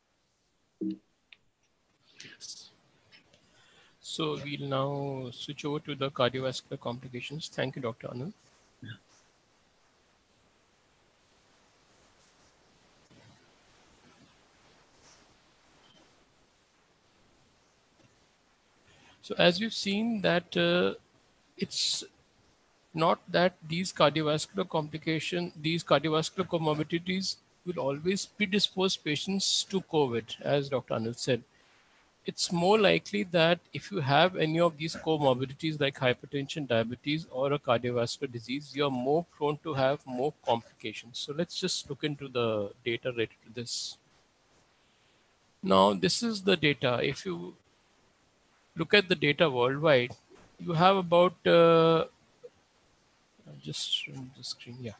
Yes. So we'll now switch over to the cardiovascular complications. Thank you, Doctor Anand. Yeah. So as we've seen that uh, it's not that these cardiovascular complications, these cardiovascular comorbidities will always predispose patients to COVID, as Doctor Anil said. It's more likely that if you have any of these comorbidities like hypertension, diabetes, or a cardiovascular disease, you're more prone to have more complications. So let's just look into the data related to this. Now, this is the data. If you look at the data worldwide, you have about uh, just remove the screen, yeah.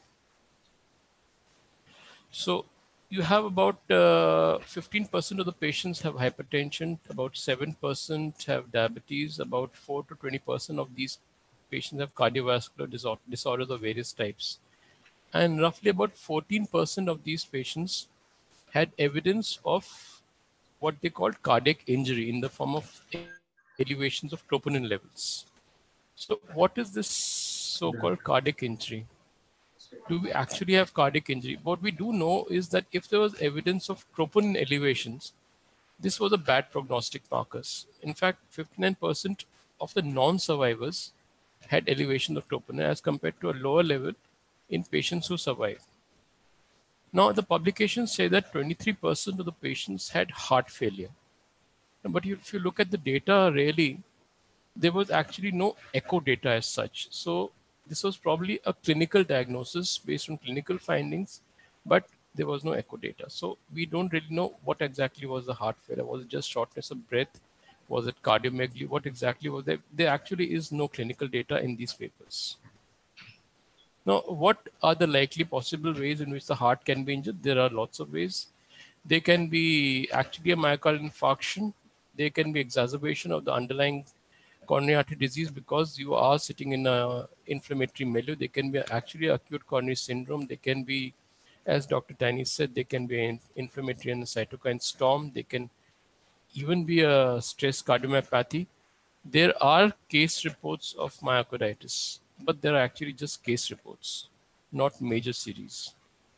So you have about uh, fifteen percent of the patients have hypertension, about seven percent have diabetes, about four to twenty percent of these patients have cardiovascular disorder, disorders of various types. And roughly about fourteen percent of these patients had evidence of what they called cardiac injury in the form of elevations of troponin levels. So what is this so-called cardiac injury? Do we actually have cardiac injury? What we do know is that if there was evidence of troponin elevations, this was a bad prognostic markers. In fact, fifty-nine percent of the non-survivors had elevation of troponin as compared to a lower level in patients who survived. Now, the publications say that twenty-three percent of the patients had heart failure. But if you look at the data, really, there was actually no echo data as such. So this was probably a clinical diagnosis based on clinical findings, but there was no echo data. So we don't really know what exactly was the heart failure. Was it just shortness of breath? Was it cardiomegaly? What exactly was there? There actually is no clinical data in these papers. Now, what are the likely possible ways in which the heart can be injured? There are lots of ways. They can be actually a myocardial infarction. They can be exacerbation of the underlying coronary artery disease because you are sitting in a inflammatory milieu. They can be actually acute coronary syndrome. They can be, as Doctor Tani said, they can be an inflammatory and cytokine storm. They can even be a stress cardiomyopathy. There are case reports of myocarditis, but there are actually just case reports, not major series.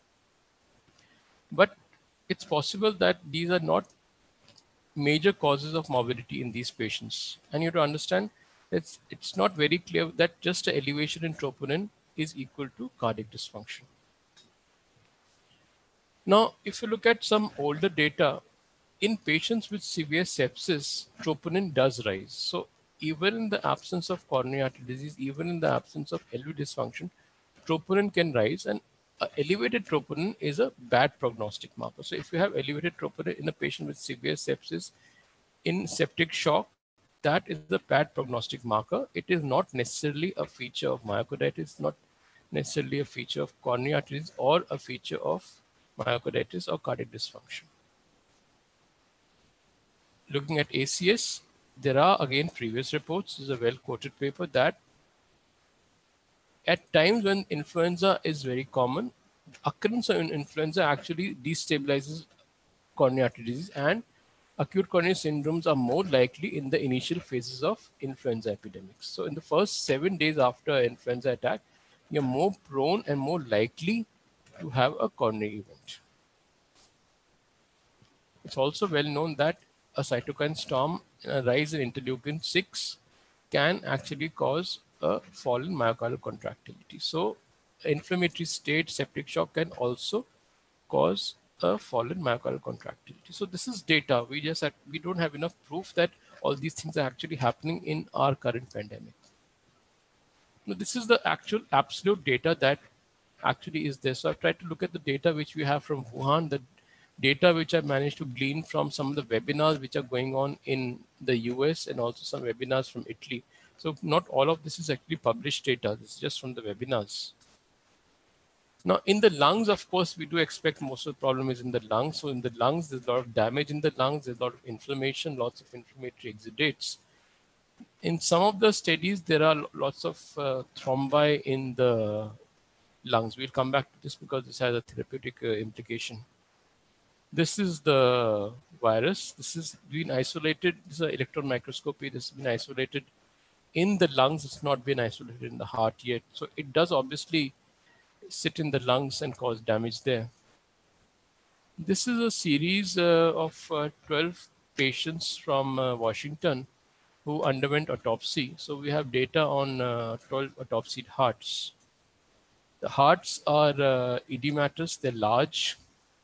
But it's possible that these are not major causes of morbidity in these patients. And you have to understand it's, it's not very clear that just an elevation in troponin is equal to cardiac dysfunction. Now, if you look at some older data, in patients with severe sepsis, troponin does rise. So even in the absence of coronary artery disease, even in the absence of L V dysfunction, troponin can rise, and uh, elevated troponin is a bad prognostic marker. So if you have elevated troponin in a patient with severe sepsis, in septic shock, that is a bad prognostic marker. It is not necessarily a feature of myocarditis, not necessarily a feature of coronary arteries or a feature of myocarditis or cardiac dysfunction. Looking at A C S, there are again previous reports. This is a well-quoted paper that at times when influenza is very common, occurrence of influenza actually destabilizes coronary artery disease, and acute coronary syndromes are more likely in the initial phases of influenza epidemics. So in the first seven days after influenza attack, you're more prone and more likely to have a coronary event. It's also well known that a cytokine storm, a rise in interleukin six, can actually cause a fall in myocardial contractility. So inflammatory state, septic shock can also cause a fall in myocardial contractility. So this is data. We just had, we don't have enough proof that all these things are actually happening in our current pandemic. Now, this is the actual absolute data that actually is there. So I've tried to look at the data which we have from Wuhan, the data which I've managed to glean from some of the webinars which are going on in the U S and also some webinars from Italy. So not all of this is actually published data. This is just from the webinars. Now, in the lungs, of course, we do expect most of the problem is in the lungs. So in the lungs, there's a lot of damage in the lungs. There's a lot of inflammation, lots of inflammatory exudates. In some of the studies, there are lots of uh, thrombi in the lungs. We'll come back to this because this has a therapeutic uh, implication. This is the virus. This has been isolated. This is an electron microscopy. This has been isolated in the lungs. It's not been isolated in the heart yet. So it does obviously sit in the lungs and cause damage there. This is a series uh, of uh, twelve patients from uh, Washington who underwent autopsy. So we have data on uh, twelve autopsied hearts. The hearts are uh, edematous, they're large.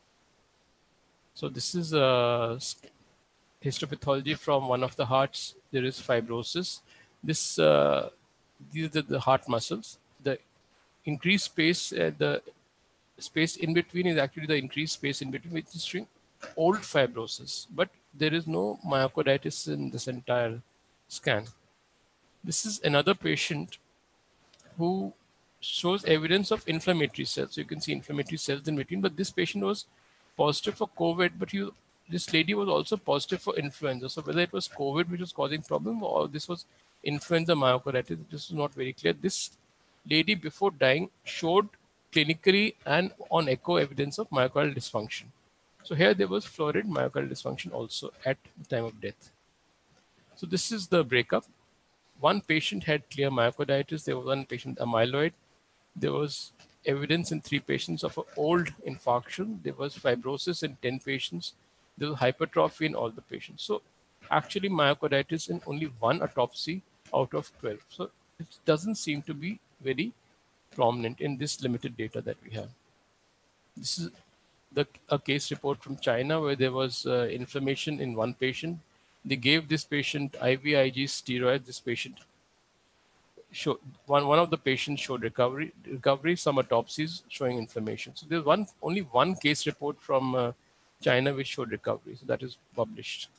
So this is a histopathology from one of the hearts. There is fibrosis. This, uh, these are the heart muscles. The increased space, uh, the space in between is actually the increased space in between, which is showing old fibrosis, but there is no myocarditis in this entire scan. This is another patient who shows evidence of inflammatory cells. So you can see inflammatory cells in between, but this patient was positive for COVID, but he, this lady was also positive for influenza. So whether it was COVID which was causing problem or this was influenza myocarditis, this is not very clear. This lady before dying showed clinically and on echo evidence of myocardial dysfunction. So here there was florid myocardial dysfunction also at the time of death. So this is the breakup. One patient had clear myocarditis. There was one patient amyloid. There was evidence in three patients of an old infarction. There was fibrosis in ten patients. There was hypertrophy in all the patients. So actually myocarditis in only one autopsy out of twelve. So it doesn't seem to be very prominent in this limited data that we have. This is the, a case report from China where there was uh, inflammation in one patient. They gave this patient I V I G steroids. This patient showed, one, one of the patients showed recovery, recovery, some autopsies showing inflammation. So there's one, only one case report from uh, China which showed recovery. So that is published.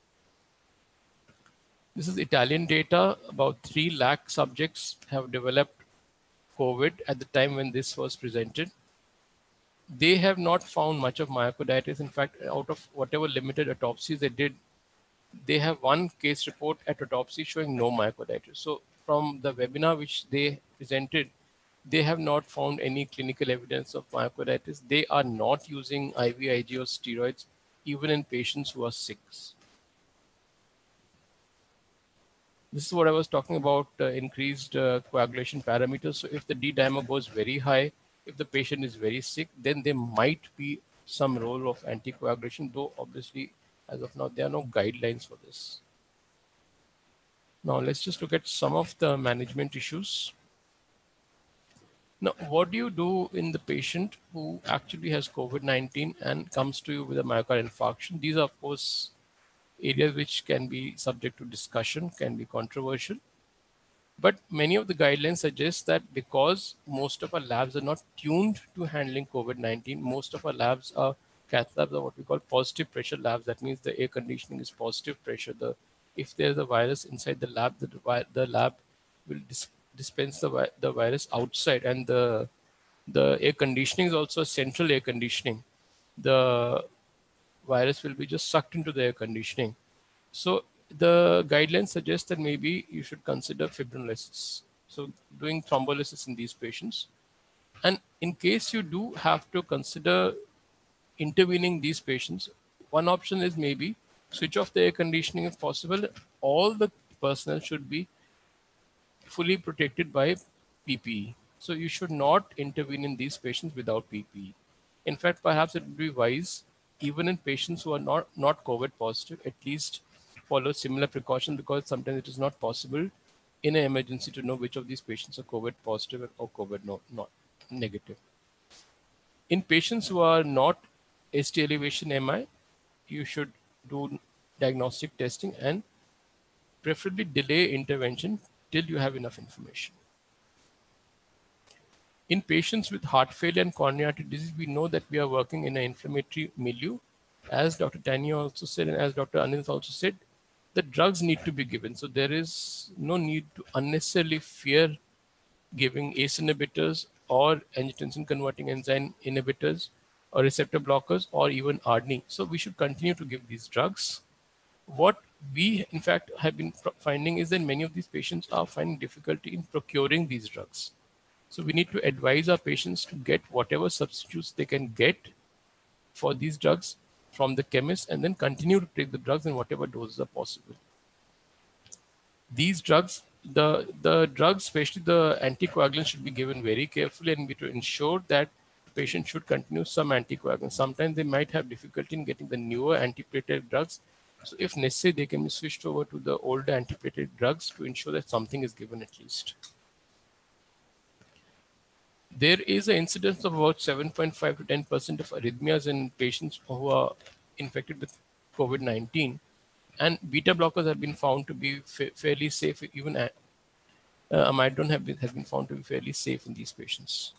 This is Italian data. About three lakh subjects have developed COVID at the time when this was presented. They have not found much of myocarditis. In fact, out of whatever limited autopsies they did, they have one case report at autopsy showing no myocarditis. So from the webinar which they presented, they have not found any clinical evidence of myocarditis. They are not using I V I G or steroids, even in patients who are sick. This is what I was talking about, uh, increased uh, coagulation parameters. So if the D-dimer goes very high, if the patient is very sick, then there might be some role of anticoagulation, though obviously, as of now, there are no guidelines for this. Now let's just look at some of the management issues. Now, what do you do in the patient who actually has COVID nineteen and comes to you with a myocardial infarction? These are, of course, areas which can be subject to discussion, can be controversial. But many of the guidelines suggest that because most of our labs are not tuned to handling COVID nineteen, most of our labs are cath labs are what we call positive pressure labs. That means the air conditioning is positive pressure. The if there's a virus inside the lab, the, the lab will dis, dispense the, vi- the virus outside, and the the air conditioning is also central air conditioning. The virus will be just sucked into the air conditioning. So the guidelines suggest that maybe you should consider fibrinolysis. So doing thrombolysis in these patients. And in case you do have to consider intervening these patients, one option is maybe switch off the air conditioning if possible. All the personnel should be fully protected by P P E. So you should not intervene in these patients without P P E. In fact, perhaps it would be wise, even in patients who are not, not COVID positive, at least follow similar precautions, because sometimes it is not possible in an emergency to know which of these patients are COVID positive or COVID no, not negative. In patients who are not S T elevation M I, you should do diagnostic testing and preferably delay intervention till you have enough information. In patients with heart failure and coronary artery disease, we know that we are working in an inflammatory milieu. As Doctor Tanya also said, and as Doctor Anil also said, the drugs need to be given. So there is no need to unnecessarily fear giving A C E inhibitors or angiotensin converting enzyme inhibitors or receptor blockers or even A R D N I. So we should continue to give these drugs. What we in fact have been finding is that many of these patients are finding difficulty in procuring these drugs. So we need to advise our patients to get whatever substitutes they can get for these drugs from the chemist and then continue to take the drugs in whatever doses are possible. These drugs, the, the drugs, especially the anticoagulants, should be given very carefully, and we to ensure that the patient should continue some anticoagulants. Sometimes they might have difficulty in getting the newer antiplatelet drugs. So if necessary, they can be switched over to the older antiplatelet drugs to ensure that something is given at least. There is an incidence of about seven point five to ten percent of arrhythmias in patients who are infected with COVID nineteen. And beta blockers have been found to be fa fairly safe. Even uh, amiodarone have been, has been found to be fairly safe in these patients.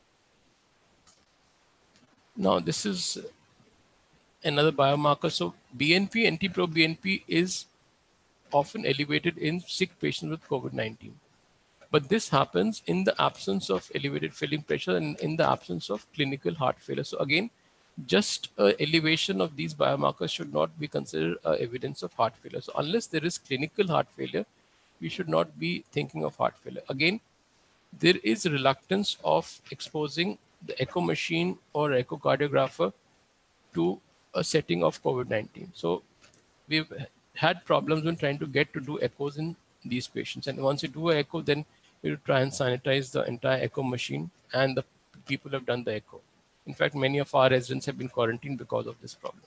Now, this is another biomarker. So B N P, NT-pro-B N P is often elevated in sick patients with COVID nineteen. But this happens in the absence of elevated filling pressure and in the absence of clinical heart failure. So again, just uh, elevation of these biomarkers should not be considered uh, evidence of heart failure. So unless there is clinical heart failure, we should not be thinking of heart failure. Again, there is reluctance of exposing the echo machine or echocardiographer to a setting of COVID nineteen. So we've had problems when trying to get to do echoes in these patients. And once you do an echo, then you try and sanitize the entire echo machine, and the people have done the echo. In fact, many of our residents have been quarantined because of this problem.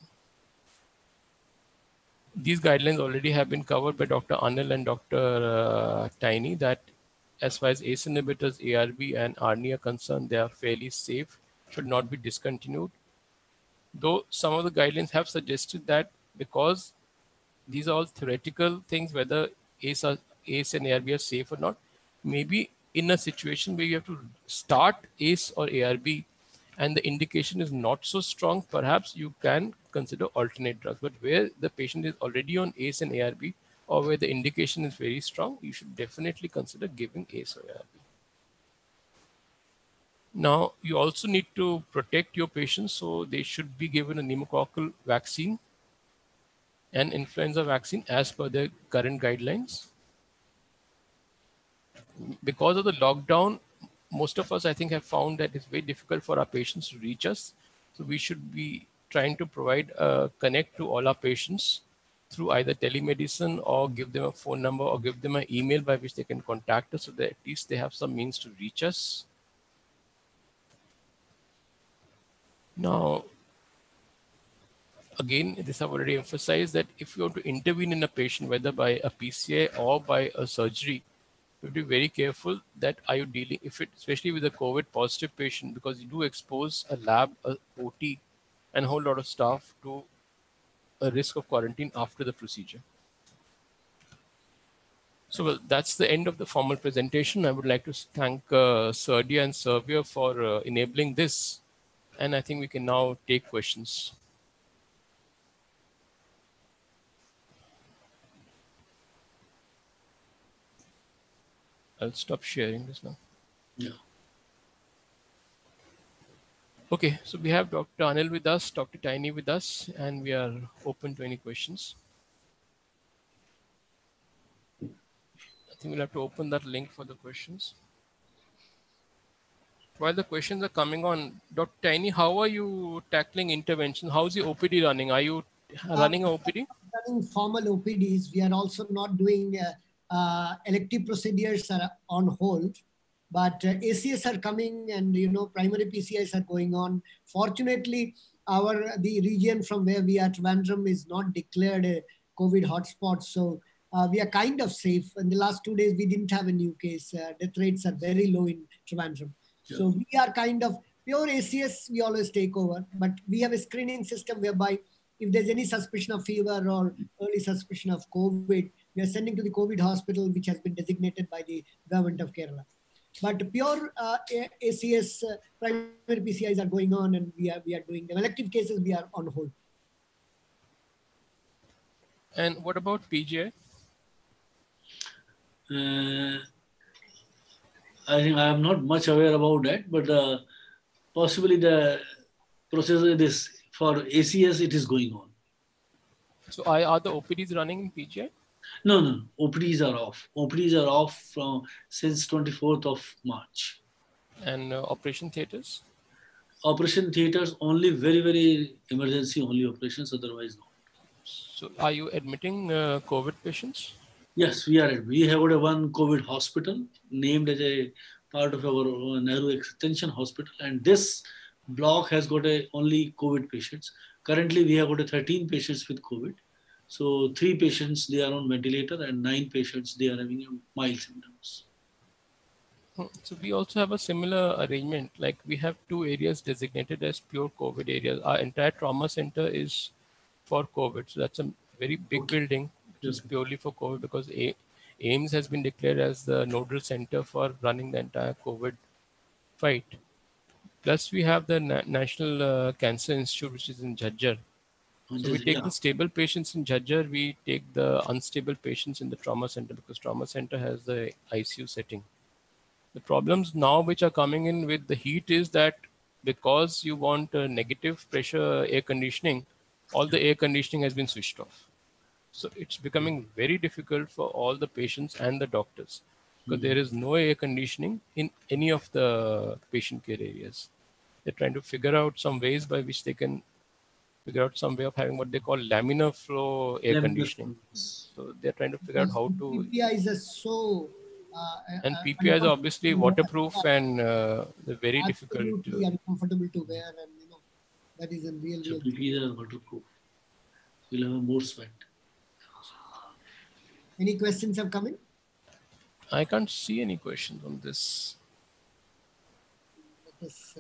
These guidelines already have been covered by Doctor Anil and Doctor Uh, Tiny, that as far as A C E inhibitors, A R B and A R D N I are concerned, they are fairly safe, should not be discontinued. Though some of the guidelines have suggested that because these are all theoretical things, whether A C E, A C E and A R B are safe or not, maybe in a situation where you have to start A C E or A R B and the indication is not so strong, perhaps you can consider alternate drugs. But where the patient is already on A C E and A R B, or where the indication is very strong, you should definitely consider giving A C E or A R B. Now, you also need to protect your patients, so they should be given a pneumococcal vaccine and influenza vaccine as per the current guidelines. Because of the lockdown, most of us, I think, have found that it's very difficult for our patients to reach us. So we should be trying to provide a connect to all our patients through either telemedicine or give them a phone number or give them an email by which they can contact us so that at least they have some means to reach us. Now, again, this I've already emphasized that if you want to intervene in a patient, whether by a P C I or by a surgery, you have to be very careful that are you dealing, if it, especially with a COVID positive patient, because you do expose a lab, a O T, and a whole lot of staff to a risk of quarantine after the procedure. So well, that's the end of the formal presentation. I would like to thank uh, Serdia and Servier for uh, enabling this. And I think we can now take questions. I'll stop sharing this now. Yeah. Okay, so we have Doctor Anil with us, Doctor Tiny with us, and we are open to any questions. I think we'll have to open that link for the questions. While the questions are coming on, Doctor Tiny, how are you tackling intervention? How's the O P D running? Are you running a O P D? Running formal O P Ds. We are also not doing uh, uh, elective procedures are on hold, but uh, A C S are coming, and you know primary P C Is are going on. Fortunately, our the region from where we are, Trivandrum, is not declared a COVID hotspot, so uh, we are kind of safe. In the last two days, we didn't have a new case. Uh, death rates are very low in Trivandrum. Yeah. So we are kind of pure A C S. We always take over, but we have a screening system whereby if there's any suspicion of fever or early suspicion of COVID, we are sending to the COVID hospital, which has been designated by the government of Kerala. But pure uh, A C S uh, primary P C Is are going on, and we are we are doing them. Elective cases we are on hold. And what about P G I? Uh, I think I am not much aware about that, but uh, possibly the process is for A C S, it is going on. So are, are the O P Ds running in P G I? No, no, O P Ds are off. O P Ds are off from since twenty-fourth of March. And uh, operation theaters? Operation theaters only very, very emergency only operations, otherwise no. So are you admitting uh, COVID patients? Yes, we are. We have got a one COVID hospital named as a part of our Nehru Extension Hospital, and this block has got a only COVID patients. Currently, we have got a thirteen patients with COVID. So three patients, they are on ventilator, and nine patients, they are having mild symptoms. So we also have a similar arrangement. Like we have two areas designated as pure COVID areas. Our entire trauma center is for COVID. So that's a very big okay. building, which is purely for COVID, because A AIIMS has been declared as the nodal center for running the entire COVID fight. Plus we have the Na National uh, Cancer Institute, which is in Jhajjar. So we take yeah. the stable patients in Jhajjar, we take the unstable patients in the trauma center, because trauma center has the I C U setting. The problems now which are coming in with the heat is that because you want uh, negative pressure air conditioning, all the air conditioning has been switched off. So it's becoming very difficult for all the patients and the doctors, because mm-hmm. there is no air conditioning in any of the patient care areas. They're trying to figure out some ways by which they can figure out some way of having what they call laminar flow air laminar conditioning. So they're trying to figure out how to... P P Is are so... Uh, and P P Is are obviously waterproof and uh, they're very difficult to... uncomfortable to wear, and you know, that is a real... So P P Is are waterproof. You'll have more sweat. Any questions have come in? I can't see any questions on this. Let us, uh,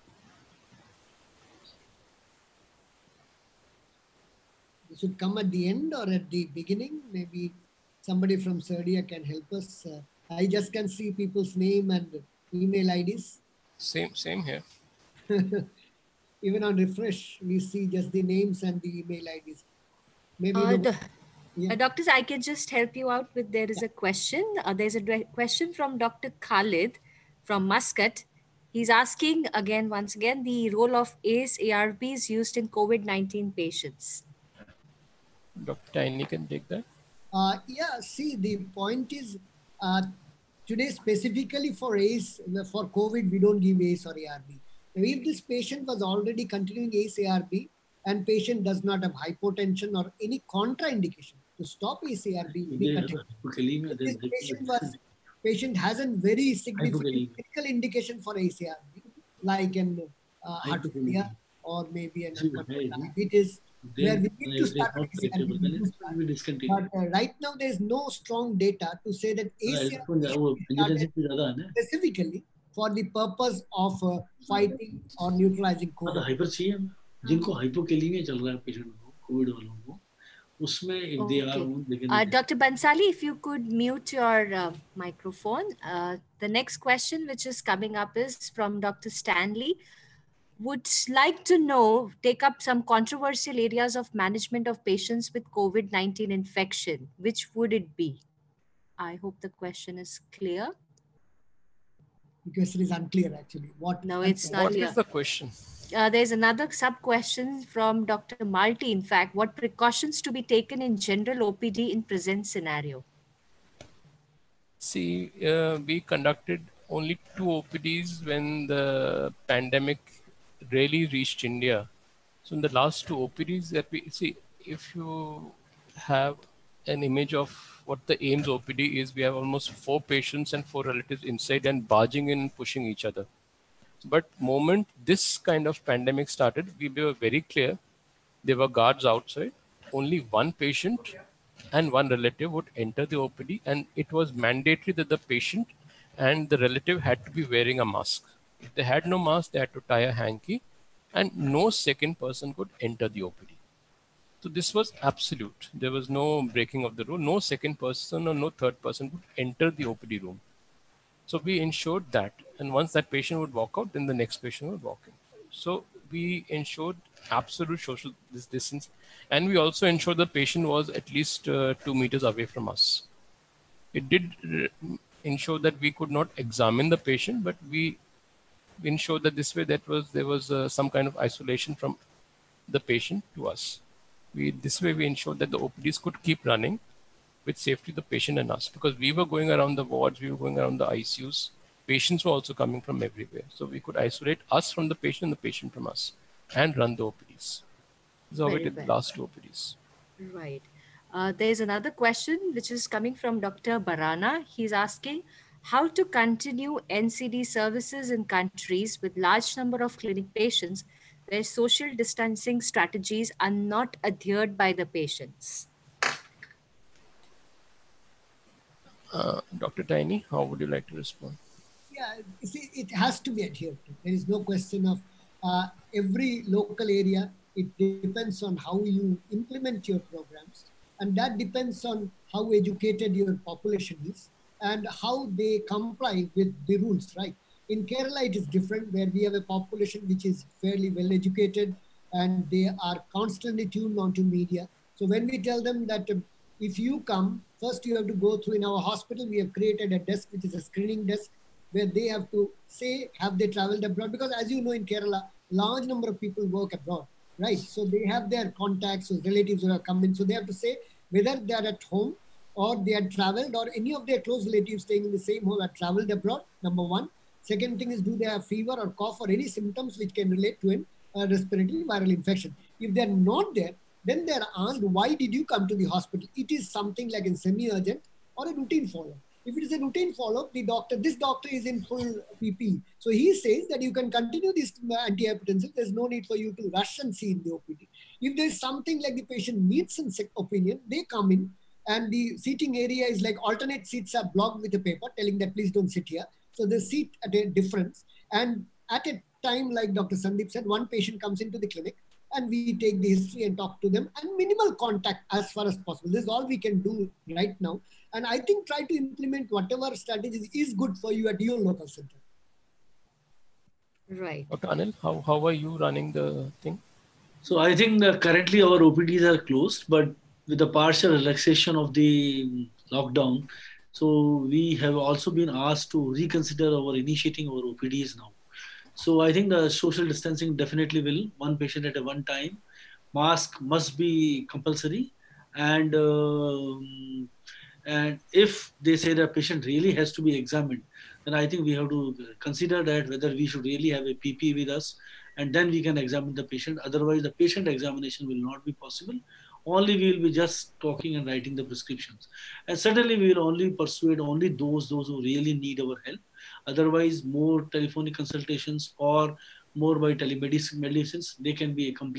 this should come at the end or at the beginning. Maybe somebody from Serdia can help us. Uh, I just can see people's name and email I Ds. Same, same here. Even on refresh, we see just the names and the email I Ds. Maybe uh, the, yeah. uh, doctors, I can just help you out with, there is a question. Uh, there's a question from Doctor Khalid from Muscat. He's asking again, once again, the role of A C E, A R Bs used in COVID nineteen patients. Doctor Tiny can take that. Uh, yeah, see, the point is, uh, today specifically for A C E, for COVID, we don't give A C E or A R B. Now, if this patient was already continuing A C E, A R B, and patient does not have hypotension or any contraindication to stop A C E, A R B, we yeah, continue. If this patient, was, patient hasn't very significant clinical indication for A C E, A R B, like an uh, heart failure or maybe an diabetes, where Then we uh, need to if it is start not A C R, correctable, we then do it start. will be discontinued. But uh, right now, there is no strong data to say that Right. A C R तो वो should be angiotensin started भी ज़्यादा है ना? specifically for the purpose of uh, fighting or neutralizing हाँ तो COVID. Hyper चाहिए जिनको हाइपोकेलिमिया चल रहा है पेशेंट को कोविड वालों को उसमें if they are Okay. on they can Uh, be Doctor Bansali, if you could mute your uh, microphone. Uh, the next question, which is coming up, is from Doctor Stanley. Would like to know, take up some controversial areas of management of patients with COVID nineteen infection. Which would it be? I hope the question is clear. The question is unclear actually. What? No, it's not What clear. is the question? Uh, there's another sub question from Doctor Malti. In fact, what precautions to be taken in general O P D in present scenario? See, uh, we conducted only two O P Ds when the pandemic really reached India. So in the last two O P Ds that we see, if you have an image of what the AIIMS O P D is, we have almost four patients and four relatives inside and barging in and pushing each other. But moment this kind of pandemic started, we were very clear. There were guards outside. Only one patient and one relative would enter the O P D, and it was mandatory that the patient and the relative had to be wearing a mask. If they had no mask, they had to tie a hanky, and no second person could enter the O P D. So this was absolute. There was no breaking of the rule. No second person or no third person would enter the O P D room. So we ensured that, and once that patient would walk out, then the next patient would walk in. So we ensured absolute social dis- distance, and we also ensured the patient was at least uh, two meters away from us. It did uh, ensure that we could not examine the patient, but we ensured that this way that was there was uh, some kind of isolation from the patient to us. We this way we ensured that the O P Ds could keep running with safety the patient and us, because we were going around the wards, we were going around the I C Us. Patients were also coming from everywhere. So we could isolate us from the patient and the patient from us and run the O P Ds. This is how we Very did the well. last two O P Ds. Right. Uh, there's another question which is coming from Doctor Barana. He's asking how to continue N C D services in countries with large number of clinic patients where social distancing strategies are not adhered by the patients. Uh, Doctor Tiny, how would you like to respond? Yeah, you see, it has to be adhered to. There is no question of uh, every local area. It depends on how you implement your programs, and that depends on how educated your population is and how they comply with the rules, right? In Kerala, it is different, where we have a population which is fairly well educated and they are constantly tuned onto media. So when we tell them that um, if you come, first you have to go through in our hospital, we have created a desk, which is a screening desk, where they have to say, have they traveled abroad? Because as you know, in Kerala, large number of people work abroad, right? So they have their contacts or relatives who have come in. So they have to say whether they are at home or they had traveled, or any of their close relatives staying in the same home have traveled abroad, number one. Second thing is, do they have fever or cough or any symptoms which can relate to a uh, respiratory viral infection? If they're not there, then they're asked, why did you come to the hospital? It is something like a semi-urgent or a routine follow-up. If it is a routine follow-up, the doctor, this doctor is in full P P E. So he says that you can continue this antihypertensive. There's no need for you to rush and see in the O P D. If there's something like the patient needs some opinion, they come in, and the seating area is like alternate seats are blocked with a paper telling that please don't sit here. So they seat at a difference. And at a time, like Doctor Sandeep said, one patient comes into the clinic and we take the history and talk to them, and minimal contact as far as possible. This is all we can do right now. And I think try to implement whatever strategies is good for you at your local center. Right. Doctor Anil, how, how are you running the thing? So I think that currently our O P Ds are closed, but with the partial relaxation of the lockdown, so we have also been asked to reconsider our initiating our O P Ds now. So I think the social distancing definitely will, one patient at a one time. Mask must be compulsory, and um, and if they say that patient really has to be examined, then I think we have to consider that whether we should really have a P P E with us, and then we can examine the patient. Otherwise, the patient examination will not be possible. Only we will be just talking and writing the prescriptions. And certainly we will only persuade only those, those who really need our help. Otherwise, more telephonic consultations or more by telemedicine medicines, they can be accomplished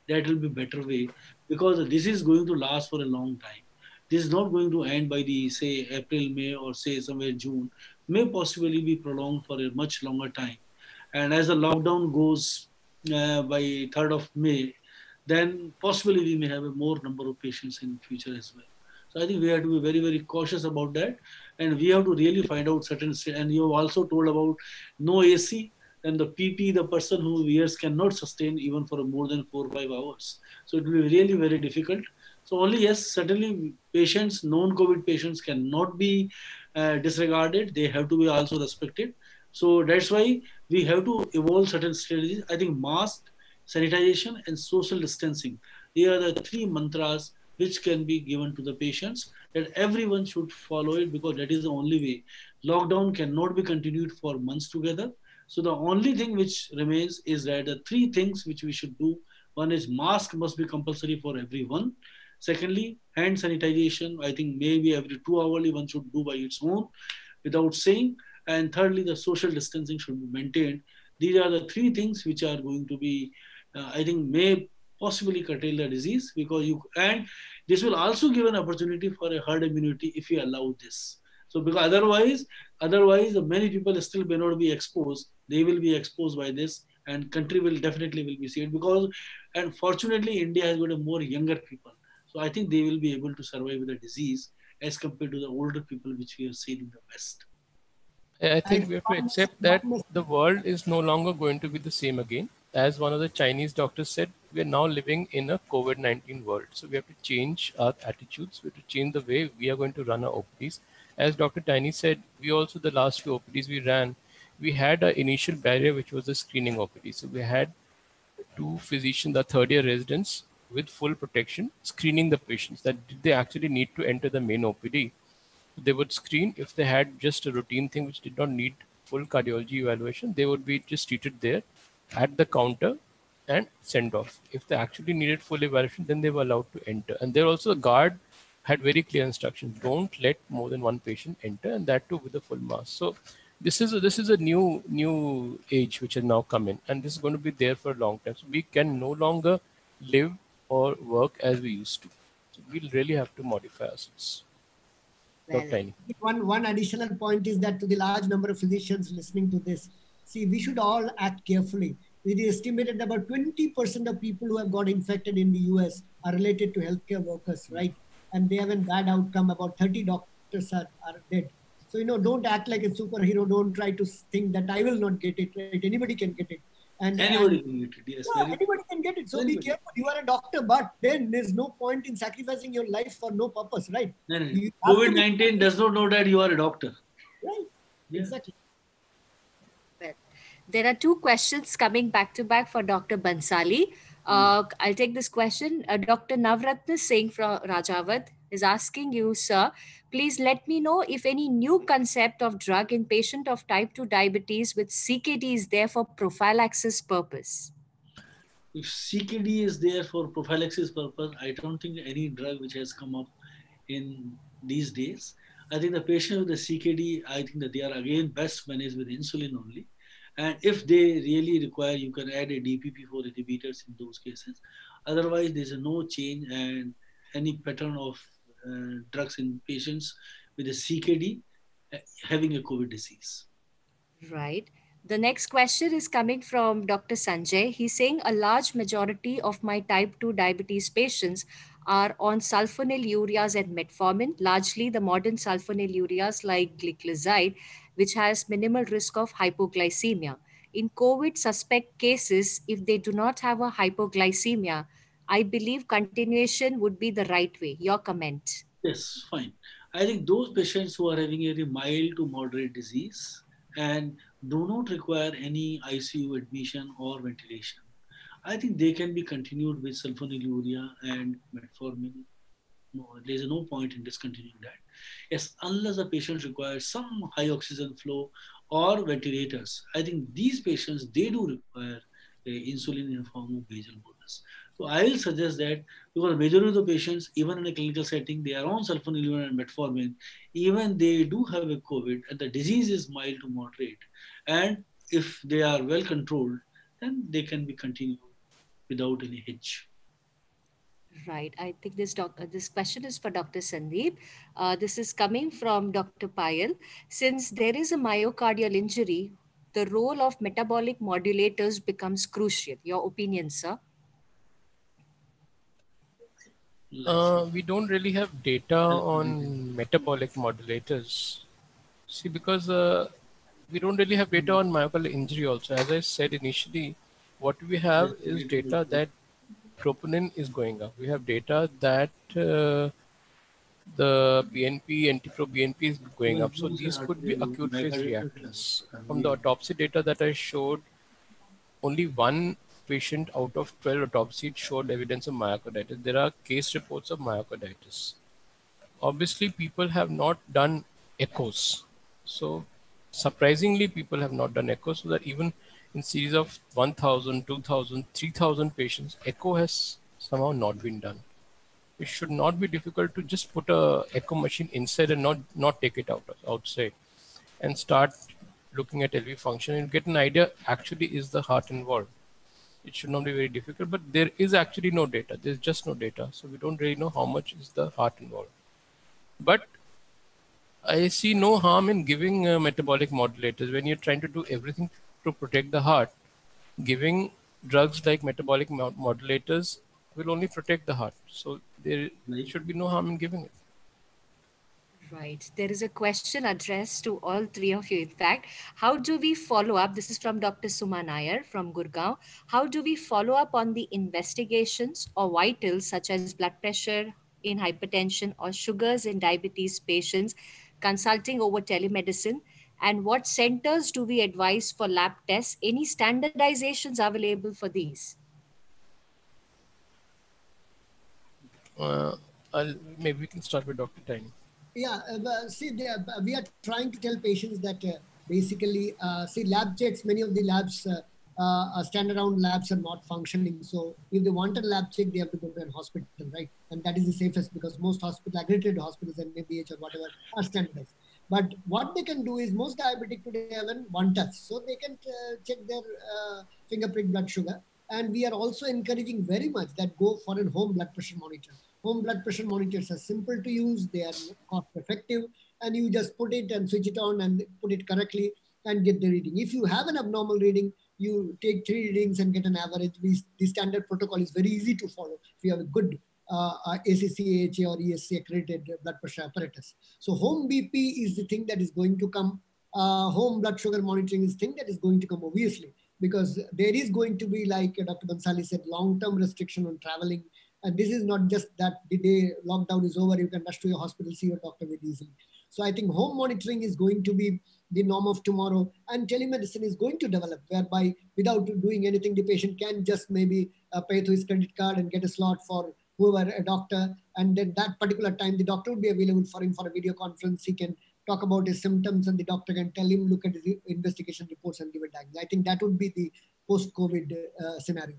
that will be better way, because this is going to last for a long time. This is not going to end by the, say, April, May, or say somewhere June. May possibly be prolonged for a much longer time. And as the lockdown goes uh, by third of May, then possibly we may have a more number of patients in future as well. So I think we have to be very, very cautious about that. And we have to really find out certain, and you have also told about no A C, then the P P, the person who wears, cannot sustain even for more than four or five hours. So it will be really very difficult. So only, yes, certainly patients, non-COVID patients cannot be uh, disregarded. They have to be also respected. So that's why we have to evolve certain strategies. I think mask, sanitization, and social distancing, they are the three mantras which can be given to the patients, that everyone should follow it, because that is the only way. Lockdown cannot be continued for months together. So the only thing which remains is that the three things which we should do. One is mask must be compulsory for everyone. Secondly, hand sanitization, I think maybe every two hourly one should do by its own without saying. And thirdly, the social distancing should be maintained. These are the three things which are going to be, uh, I think, may possibly curtail the disease, because you, and this will also give an opportunity for a herd immunity if we allow this. So because otherwise, otherwise many people still may not be exposed. They will be exposed by this, and country will definitely will be saved, because, and fortunately India has got a more younger people. So I think they will be able to survive with the disease as compared to the older people which we have seen in the West. I think we have to accept that the world is no longer going to be the same again. As one of the Chinese doctors said, we are now living in a COVID nineteen world. So we have to change our attitudes. We have to change the way we are going to run our O P Ds. As Doctor Tiny said, we also, the last few O P Ds we ran, we had an initial barrier, which was the screening O P D. So we had two physicians, the third year residents with full protection, screening the patients that did they actually need to enter the main O P D. They would screen. If they had just a routine thing which did not need full cardiology evaluation, they would be just treated there at the counter and sent off. If they actually needed full evaluation, then they were allowed to enter. And there also, the guard had very clear instructions: don't let more than one patient enter, and that too with a full mask. So this is a, this is a new new age which has now come in, and this is going to be there for a long time. So we can no longer live or work as we used to. So we'll really have to modify ourselves. Well, Tiny. One, one additional point is that to the large number of physicians listening to this, see, we should all act carefully. It is estimated that about twenty percent of people who have got infected in the U S are related to healthcare workers, right? And they have a bad outcome. About thirty doctors are, are dead. So, you know, don't act like a superhero. Don't try to think that I will not get it, right? Anybody can get it. And anybody and, can get it, yes. Yeah, Very, anybody can get it. So anybody. Be careful. You are a doctor, but then there's no point in sacrificing your life for no purpose, right? No, no. COVID nineteen does not know that you are a doctor. Right, yeah. Exactly. Well, there are two questions coming back to back for Doctor Bansali. Uh, I'll take this question. Uh, Doctor Navratna Singh from Rajawat is asking you, sir, please let me know if any new concept of drug in patient of type two diabetes with C K D is there for prophylaxis purpose. If C K D is there for prophylaxis purpose, I don't think any drug which has come up in these days. I think the patient with the C K D, I think that they are again best managed with insulin only. And if they really require, you can add a D P P four inhibitors in those cases. Otherwise, there's no change and any pattern of uh, drugs in patients with a C K D uh, having a COVID disease. Right. The next question is coming from Doctor Sanjay. He's saying a large majority of my type two diabetes patients are on sulfonylureas and metformin, largely the modern sulfonylureas like gliclazide, which has minimal risk of hypoglycemia. In COVID suspect cases, if they do not have a hypoglycemia, I believe continuation would be the right way. Your comment. Yes, fine. I think those patients who are having a mild to moderate disease and do not require any I C U admission or ventilation, I think they can be continued with sulfonylurea and metformin. No, there's no point in discontinuing that. Yes, unless the patient requires some high oxygen flow or ventilators, I think these patients, they do require uh, insulin in the form of basal bolus. So I will suggest that, because majority of the patients, even in a clinical setting, they are on sulfonylurea and metformin, even they do have a COVID and the disease is mild to moderate. And if they are well controlled, then they can be continued without any hitch. Right. I think this doc, uh, this question is for Doctor Sandeep. Uh, this is coming from Doctor Payal. Since there is a myocardial injury, the role of metabolic modulators becomes crucial. Your opinion, sir? Uh, we don't really have data on metabolic modulators. See, because uh, we don't really have data on myocardial injury also. As I said initially, what we have is data that troponin is going up. We have data that uh, the B N P, anti-pro-B N P is going up. So these could be acute phase reactants. From the autopsy data that I showed, only one patient out of twelve autopsies showed evidence of myocarditis. There are case reports of myocarditis. Obviously, people have not done echoes. So surprisingly, people have not done echoes, so that even in series of one thousand, two thousand, three thousand patients, echo has somehow not been done. It should not be difficult to just put a echo machine inside and not not take it out outside and start looking at L V function and get an idea actually is the heart involved. It should not be very difficult, but there is actually no data. There's just no data. So we don't really know how much is the heart involved. But I see no harm in giving uh, metabolic modulators when you're trying to do everything to protect the heart. Giving drugs like metabolic mod- modulators will only protect the heart. So there should be no harm in giving it. Right. There is a question addressed to all three of you. In fact, how do we follow up? This is from Doctor Suma Nair from Gurgaon. How do we follow up on the investigations or vitals such as blood pressure in hypertension or sugars in diabetes patients consulting over telemedicine? And what centers do we advise for lab tests? Any standardizations available for these? Uh, I'll, maybe we can start with Doctor Tiny. Yeah, uh, see, they are, we are trying to tell patients that uh, basically, uh, see, lab checks, many of the labs, uh, uh, standalone labs are not functioning. So if they want a lab check, they have to go to a hospital, right? And that is the safest because most hospital, accredited hospitals, N A B H or whatever, are standardized. But what they can do is most diabetic today have an one touch. So they can uh, check their uh, finger prick blood sugar. And we are also encouraging very much that go for a home blood pressure monitor. Home blood pressure monitors are simple to use, they are cost effective, and you just put it and switch it on and put it correctly and get the reading. If you have an abnormal reading, you take three readings and get an average. The standard protocol is very easy to follow if you have a good uh, uh, A C C, A H A or E S C accredited blood pressure apparatus. So home B P is the thing that is going to come. Uh, home blood sugar monitoring is the thing that is going to come, obviously, because there is going to be, like Doctor Bansali said, long-term restriction on traveling. And this is not just that the day lockdown is over, you can rush to your hospital, see your doctor very easily. So I think home monitoring is going to be the norm of tomorrow, and telemedicine is going to develop, whereby without doing anything, the patient can just maybe uh, pay through his credit card and get a slot for whoever, a doctor. And then that particular time, the doctor would be available for him for a video conference. He can talk about his symptoms and the doctor can tell him, look at his investigation reports and give a diagnosis. I think that would be the post-COVID uh, scenario.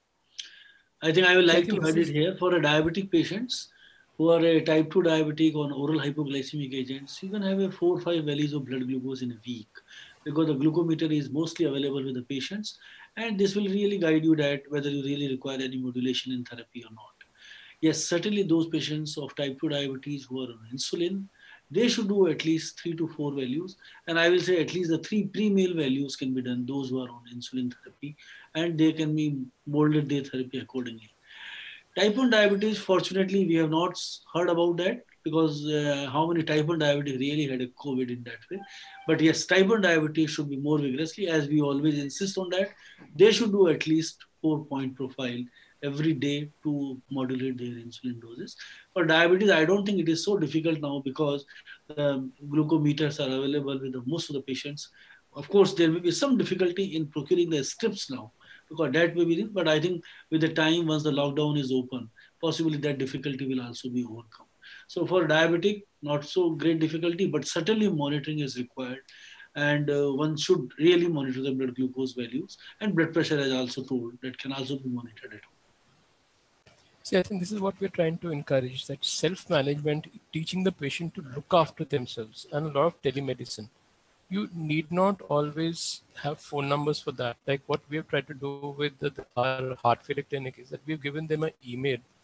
I think I would like to add it here for a diabetic patients who are a type two diabetic on oral hypoglycemic agents. You can have a four or five values of blood glucose in a week because the glucometer is mostly available with the patients, and this will really guide you that whether you really require any modulation in therapy or not. Yes, certainly those patients of type two diabetes who are on insulin, they should do at least three to four values. And I will say at least the three pre-meal values can be done, those who are on insulin therapy, and they can be molded their therapy accordingly. Type one diabetes, fortunately, we have not heard about that because uh, how many type one diabetes really had a COVID in that way. But yes, type one diabetes should be more vigorously, as we always insist on that. They should do at least four point profile every day to modulate their insulin doses. For diabetes, I don't think it is so difficult now because the glucometers are available with the, most of the patients. Of course, there may be some difficulty in procuring the scripts now because that may be, but I think with the time, once the lockdown is open, possibly that difficulty will also be overcome. So for diabetic, not so great difficulty, but certainly monitoring is required. And uh, one should really monitor the blood glucose values, and blood pressure, as also told, that can also be monitored at home. See, I think this is what we're trying to encourage, that self-management, teaching the patient to look after themselves, and a lot of telemedicine. You need not always have phone numbers for that. Like what we have tried to do with the, the, our heart failure clinic is that we've given them an email.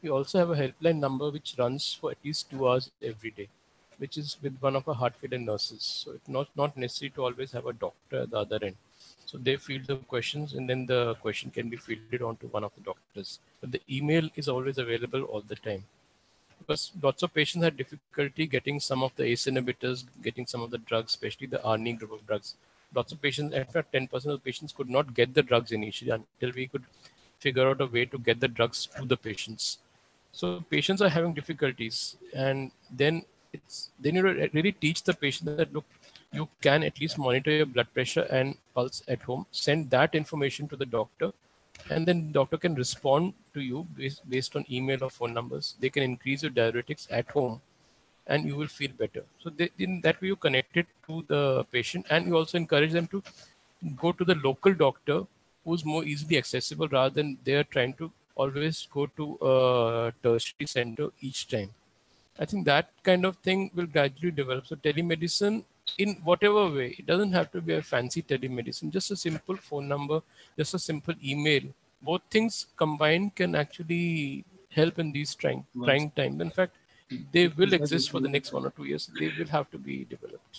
we also have a helpline number which runs for at least two hours every day, which is with one of our heart failure nurses. So it's not, not necessary to always have a doctor at the other end. So they field the questions and then the question can be fielded onto one of the doctors. But the email is always available all the time. Because lots of patients had difficulty getting some of the A C E inhibitors, getting some of the drugs, especially the A R N I group of drugs. Lots of patients, in fact, ten percent of the patients could not get the drugs initially until we could figure out a way to get the drugs to the patients. So patients are having difficulties, and then it's then you really teach the patient that, look, you can at least monitor your blood pressure and pulse at home, send that information to the doctor, and then the doctor can respond to you based, based on email or phone numbers. They can increase your diuretics at home and you will feel better. So they, in that way you connect it to the patient, and you also encourage them to go to the local doctor who's more easily accessible rather than they're trying to always go to a tertiary center each time. I think that kind of thing will gradually develop. So telemedicine, in whatever way, it doesn't have to be a fancy telemedicine, just a simple phone number, just a simple email. Both things combined can actually help in these trying, trying times. In fact, they will exist for the next one or two years. They will have to be developed.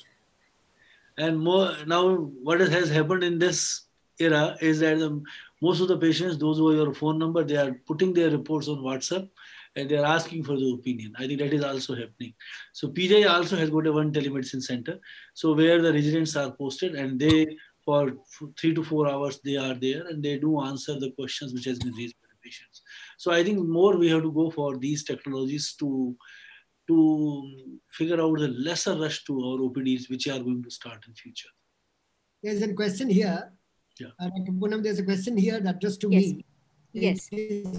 And more now, what has happened in this era is that the, most of the patients, those who have your phone number, they are putting their reports on WhatsApp and they are asking for the opinion. I think that is also happening. So P J I also has got a one telemedicine center. So where the residents are posted and they, for three to four hours, they are there and they do answer the questions which has been raised by the patients. So I think more we have to go for these technologies to to figure out the lesser rush to our O P Ds, which are going to start in future. There's a question here. Yeah. Uh, Poonam, there's a question here addressed to Yes. me. Yes.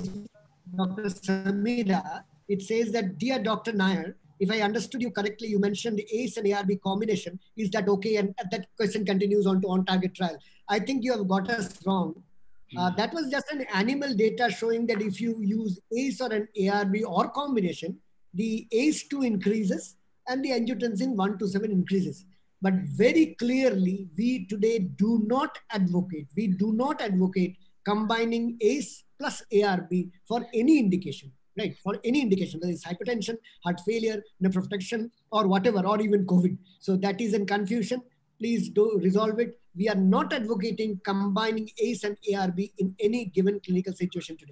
Doctor Samira, it says that, dear Doctor Nair, if I understood you correctly, you mentioned A C E and A R B combination. Is that okay? And that question continues on to on-target trial. I think you have got us wrong. Uh, that was just an animal data showing that if you use A C E or an A R B or combination, the A C E two increases and the angiotensin one twenty-seven increases. But very clearly, we today do not advocate, we do not advocate combining A C E plus A R B for any indication, right? For any indication, whether it's hypertension, heart failure, nephroprotection, or whatever, or even COVID. So that is in confusion. Please do resolve it. We are not advocating combining A C E and A R B in any given clinical situation today.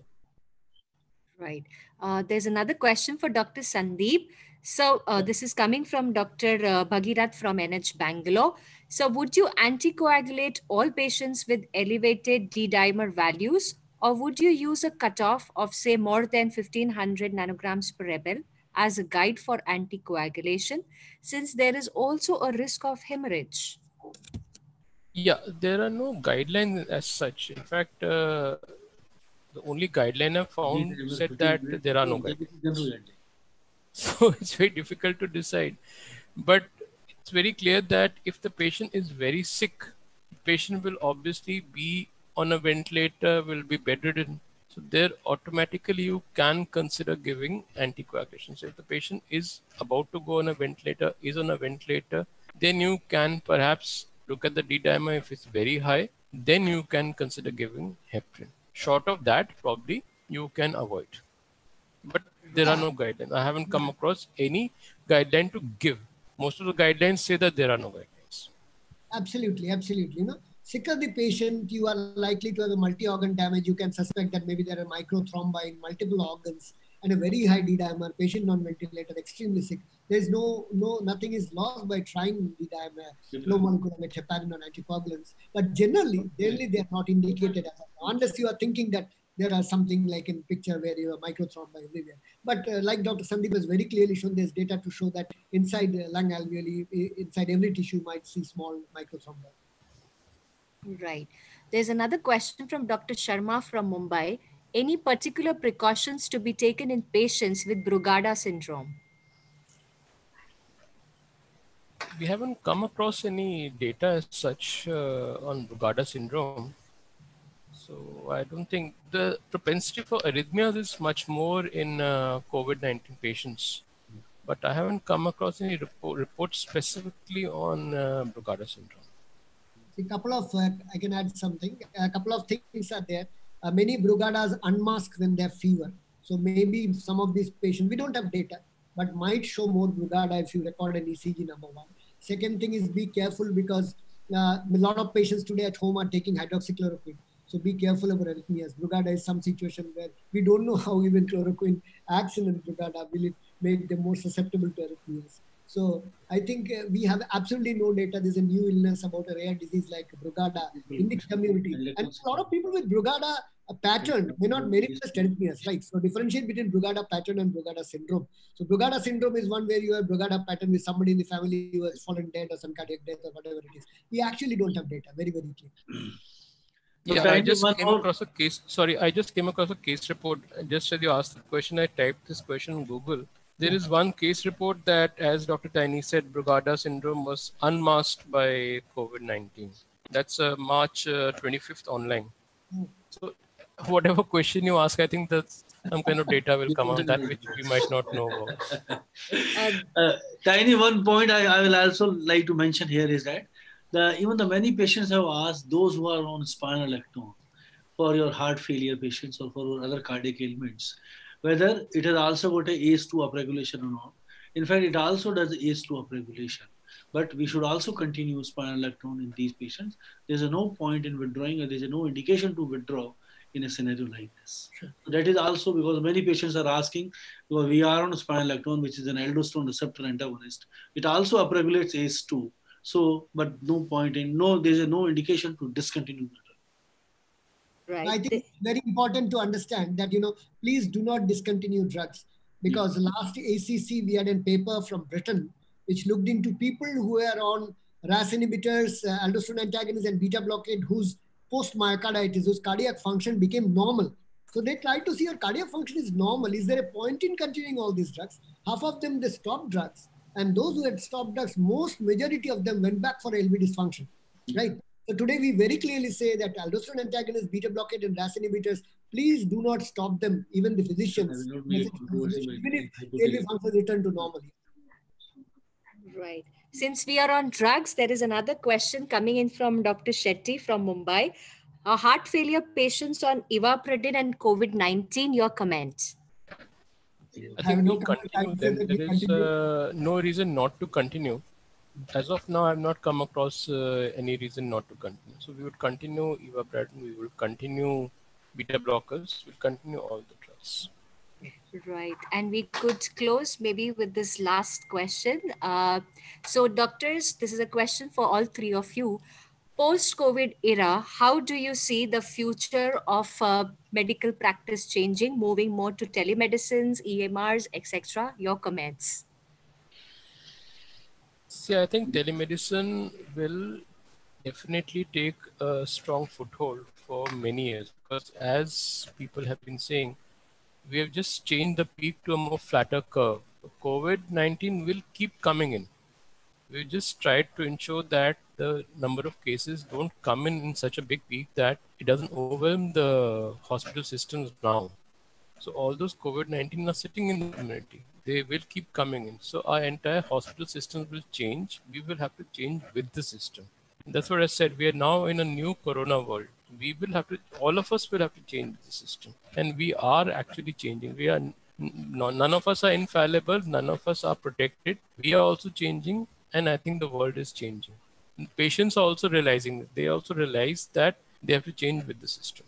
Right. Uh, there's another question for Doctor Sandeep. So uh, this is coming from Doctor Uh, Bhagirath from N H Bangalore. So would you anticoagulate all patients with elevated D-dimer values, or would you use a cutoff of, say, more than fifteen hundred nanograms per ml as a guide for anticoagulation, since there is also a risk of hemorrhage? Yeah, there are no guidelines as such. In fact, uh, the only guideline I found said that there are no guidelines. So it's very difficult to decide. But it's very clear that if the patient is very sick, the patient will obviously be on a ventilator, will be bedridden. So there automatically you can consider giving anticoagulation. So if the patient is about to go on a ventilator, is on a ventilator, then you can perhaps look at the D-dimer. If it's very high, then you can consider giving heparin. Short of that, probably you can avoid. But there are no guidelines. I haven't come across any guideline to give. Most of the guidelines say that there are no guidelines. Absolutely, absolutely. You know, sicker the patient, you are likely to have a multi-organ damage. You can suspect that maybe there are microthrombi in multiple organs and a very high D-dimer, patient on ventilator, extremely sick. There's no, no, nothing is lost by trying D-dimer, low molecular weight heparin or anticoagulants. But generally, generally they are not indicated as of, unless you are thinking that there are something like in picture where you have microthrombi everywhere. But uh, like Doctor Sandeep has very clearly shown, there's data to show that inside the lung alveoli, inside every tissue, you might see small microthrombi. Right. There's another question from Doctor Sharma from Mumbai. Any particular precautions to be taken in patients with Brugada syndrome? We haven't come across any data as such uh, on Brugada syndrome. So I don't think the propensity for arrhythmias is much more in uh, COVID nineteen patients. But I haven't come across any report, reports specifically on uh, Brugada syndrome. A couple of, uh, I can add something. A couple of things are there. Uh, many Brugadas unmask when they have fever. So maybe some of these patients, we don't have data, but might show more Brugada if you record an E C G, number one. Second thing is be careful because uh, a lot of patients today at home are taking hydroxychloroquine. So be careful about arrhythmias. Brugada is some situation where we don't know how even chloroquine acts in Brugada. Will it make them more susceptible to arrhythmias? So I think uh, we have absolutely no data. There's a new illness about a rare disease like Brugada in the community. And a lot of people with Brugada a pattern may not manifest arrhythmias, right? So differentiate between Brugada pattern and Brugada syndrome. So Brugada syndrome is one where you have Brugada pattern with somebody in the family who has fallen dead or some cardiac death or whatever it is. We actually don't have data, very, very clear. Yeah, I just came across a case. Sorry, I just came across a case report. Just as you asked the question, I typed this question on Google. There is one case report that, as Doctor Tiny said, Brugada syndrome was unmasked by COVID nineteen. That's uh, March uh, twenty-fifth online. So whatever question you ask, I think that some kind of data will come out that which we might not know about. uh, Tiny, one point I, I will also like to mention here is that the even the many patients have asked, those who are on spironolactone for your heart failure patients or for other cardiac ailments, whether it has also got a A C E two upregulation or not. In fact, it also does A C E two upregulation. But we should also continue spironolactone in these patients. There's a no point in withdrawing, or there's a no indication to withdraw in a scenario like this. Sure. So that is also because many patients are asking, because we are on spironolactone, which is an aldosterone receptor antagonist. It also upregulates A C E two. So, but no point in, no, there's a no indication to discontinue the drug. Right. I think it's very important to understand that, you know, please do not discontinue drugs, because yeah. last A C C we had a paper from Britain which looked into people who were on R A S inhibitors, uh, aldosterone antagonists and beta blockade whose post-myocarditis, whose cardiac function became normal. So they tried to see your cardiac function is normal. Is there a point in continuing all these drugs? Half of them, they stopped drugs. And those who had stopped drugs, most majority of them went back for L V dysfunction, right? So today we very clearly say that aldosterone antagonists, beta blockade and R A S inhibitors, please do not stop them. Even the physicians, even if L V functions return to normal. Right. Since we are on drugs, there is another question coming in from Doctor Shetty from Mumbai. Are heart failure patients on Ivabradine and COVID nineteen? Your comments? I think we continue them. There is uh, no reason not to continue. As of now, I have not come across uh, any reason not to continue. So we would continue Ivabradine, we will continue beta blockers, we'll continue all the drugs. Right. And we could close maybe with this last question. Uh, so doctors, this is a question for all three of you. Post-COVID era, how do you see the future of uh, medical practice changing, moving more to telemedicines, E M Rs, et cetera? Your comments. See, I think telemedicine will definitely take a strong foothold for many years, because as people have been saying, we have just changed the peak to a more flatter curve. COVID nineteen will keep coming in. We just tried to ensure that the number of cases don't come in in such a big peak that it doesn't overwhelm the hospital systems now. So all those COVID nineteen are sitting in the community. They will keep coming in. So our entire hospital systems will change. We will have to change with the system. That's what I said. We are now in a new corona world. We will have to, all of us will have to change the system. And we are actually changing. We are, none of us are infallible. None of us are protected. We are also changing. And I think the world is changing. And patients are also realizing that. They also realize that they have to change with the system.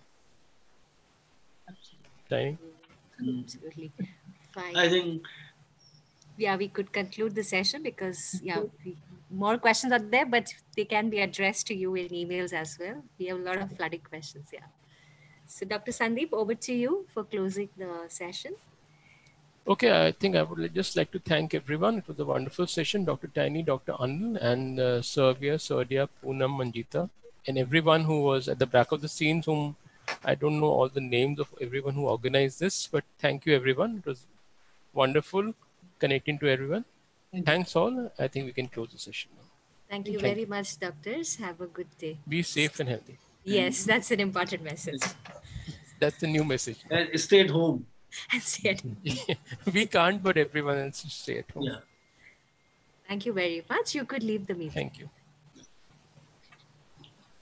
Time? Absolutely. Fine. I think. Yeah, we could conclude the session because, yeah, we, more questions are there, but they can be addressed to you in emails as well. We have a lot of flooding questions, yeah. So Doctor Sandeep, over to you for closing the session. Okay, I think I would just like to thank everyone. It was a wonderful session. Doctor Tiny, Doctor Anil, and uh, Servia, Sardia, Poonam, Manjita, and everyone who was at the back of the scenes, whom I don't know all the names of everyone who organized this, but thank you everyone. It was wonderful connecting to everyone. Thank Thanks you. all. I think we can close the session now. Thank you thank very you. much, doctors. Have a good day. Be safe and healthy. Yes, that's an important message. That's the new message. And stay at home. And stay at home. We can't, but everyone else should stay at home. Yeah. Thank you very much. You could leave the meeting. Thank you.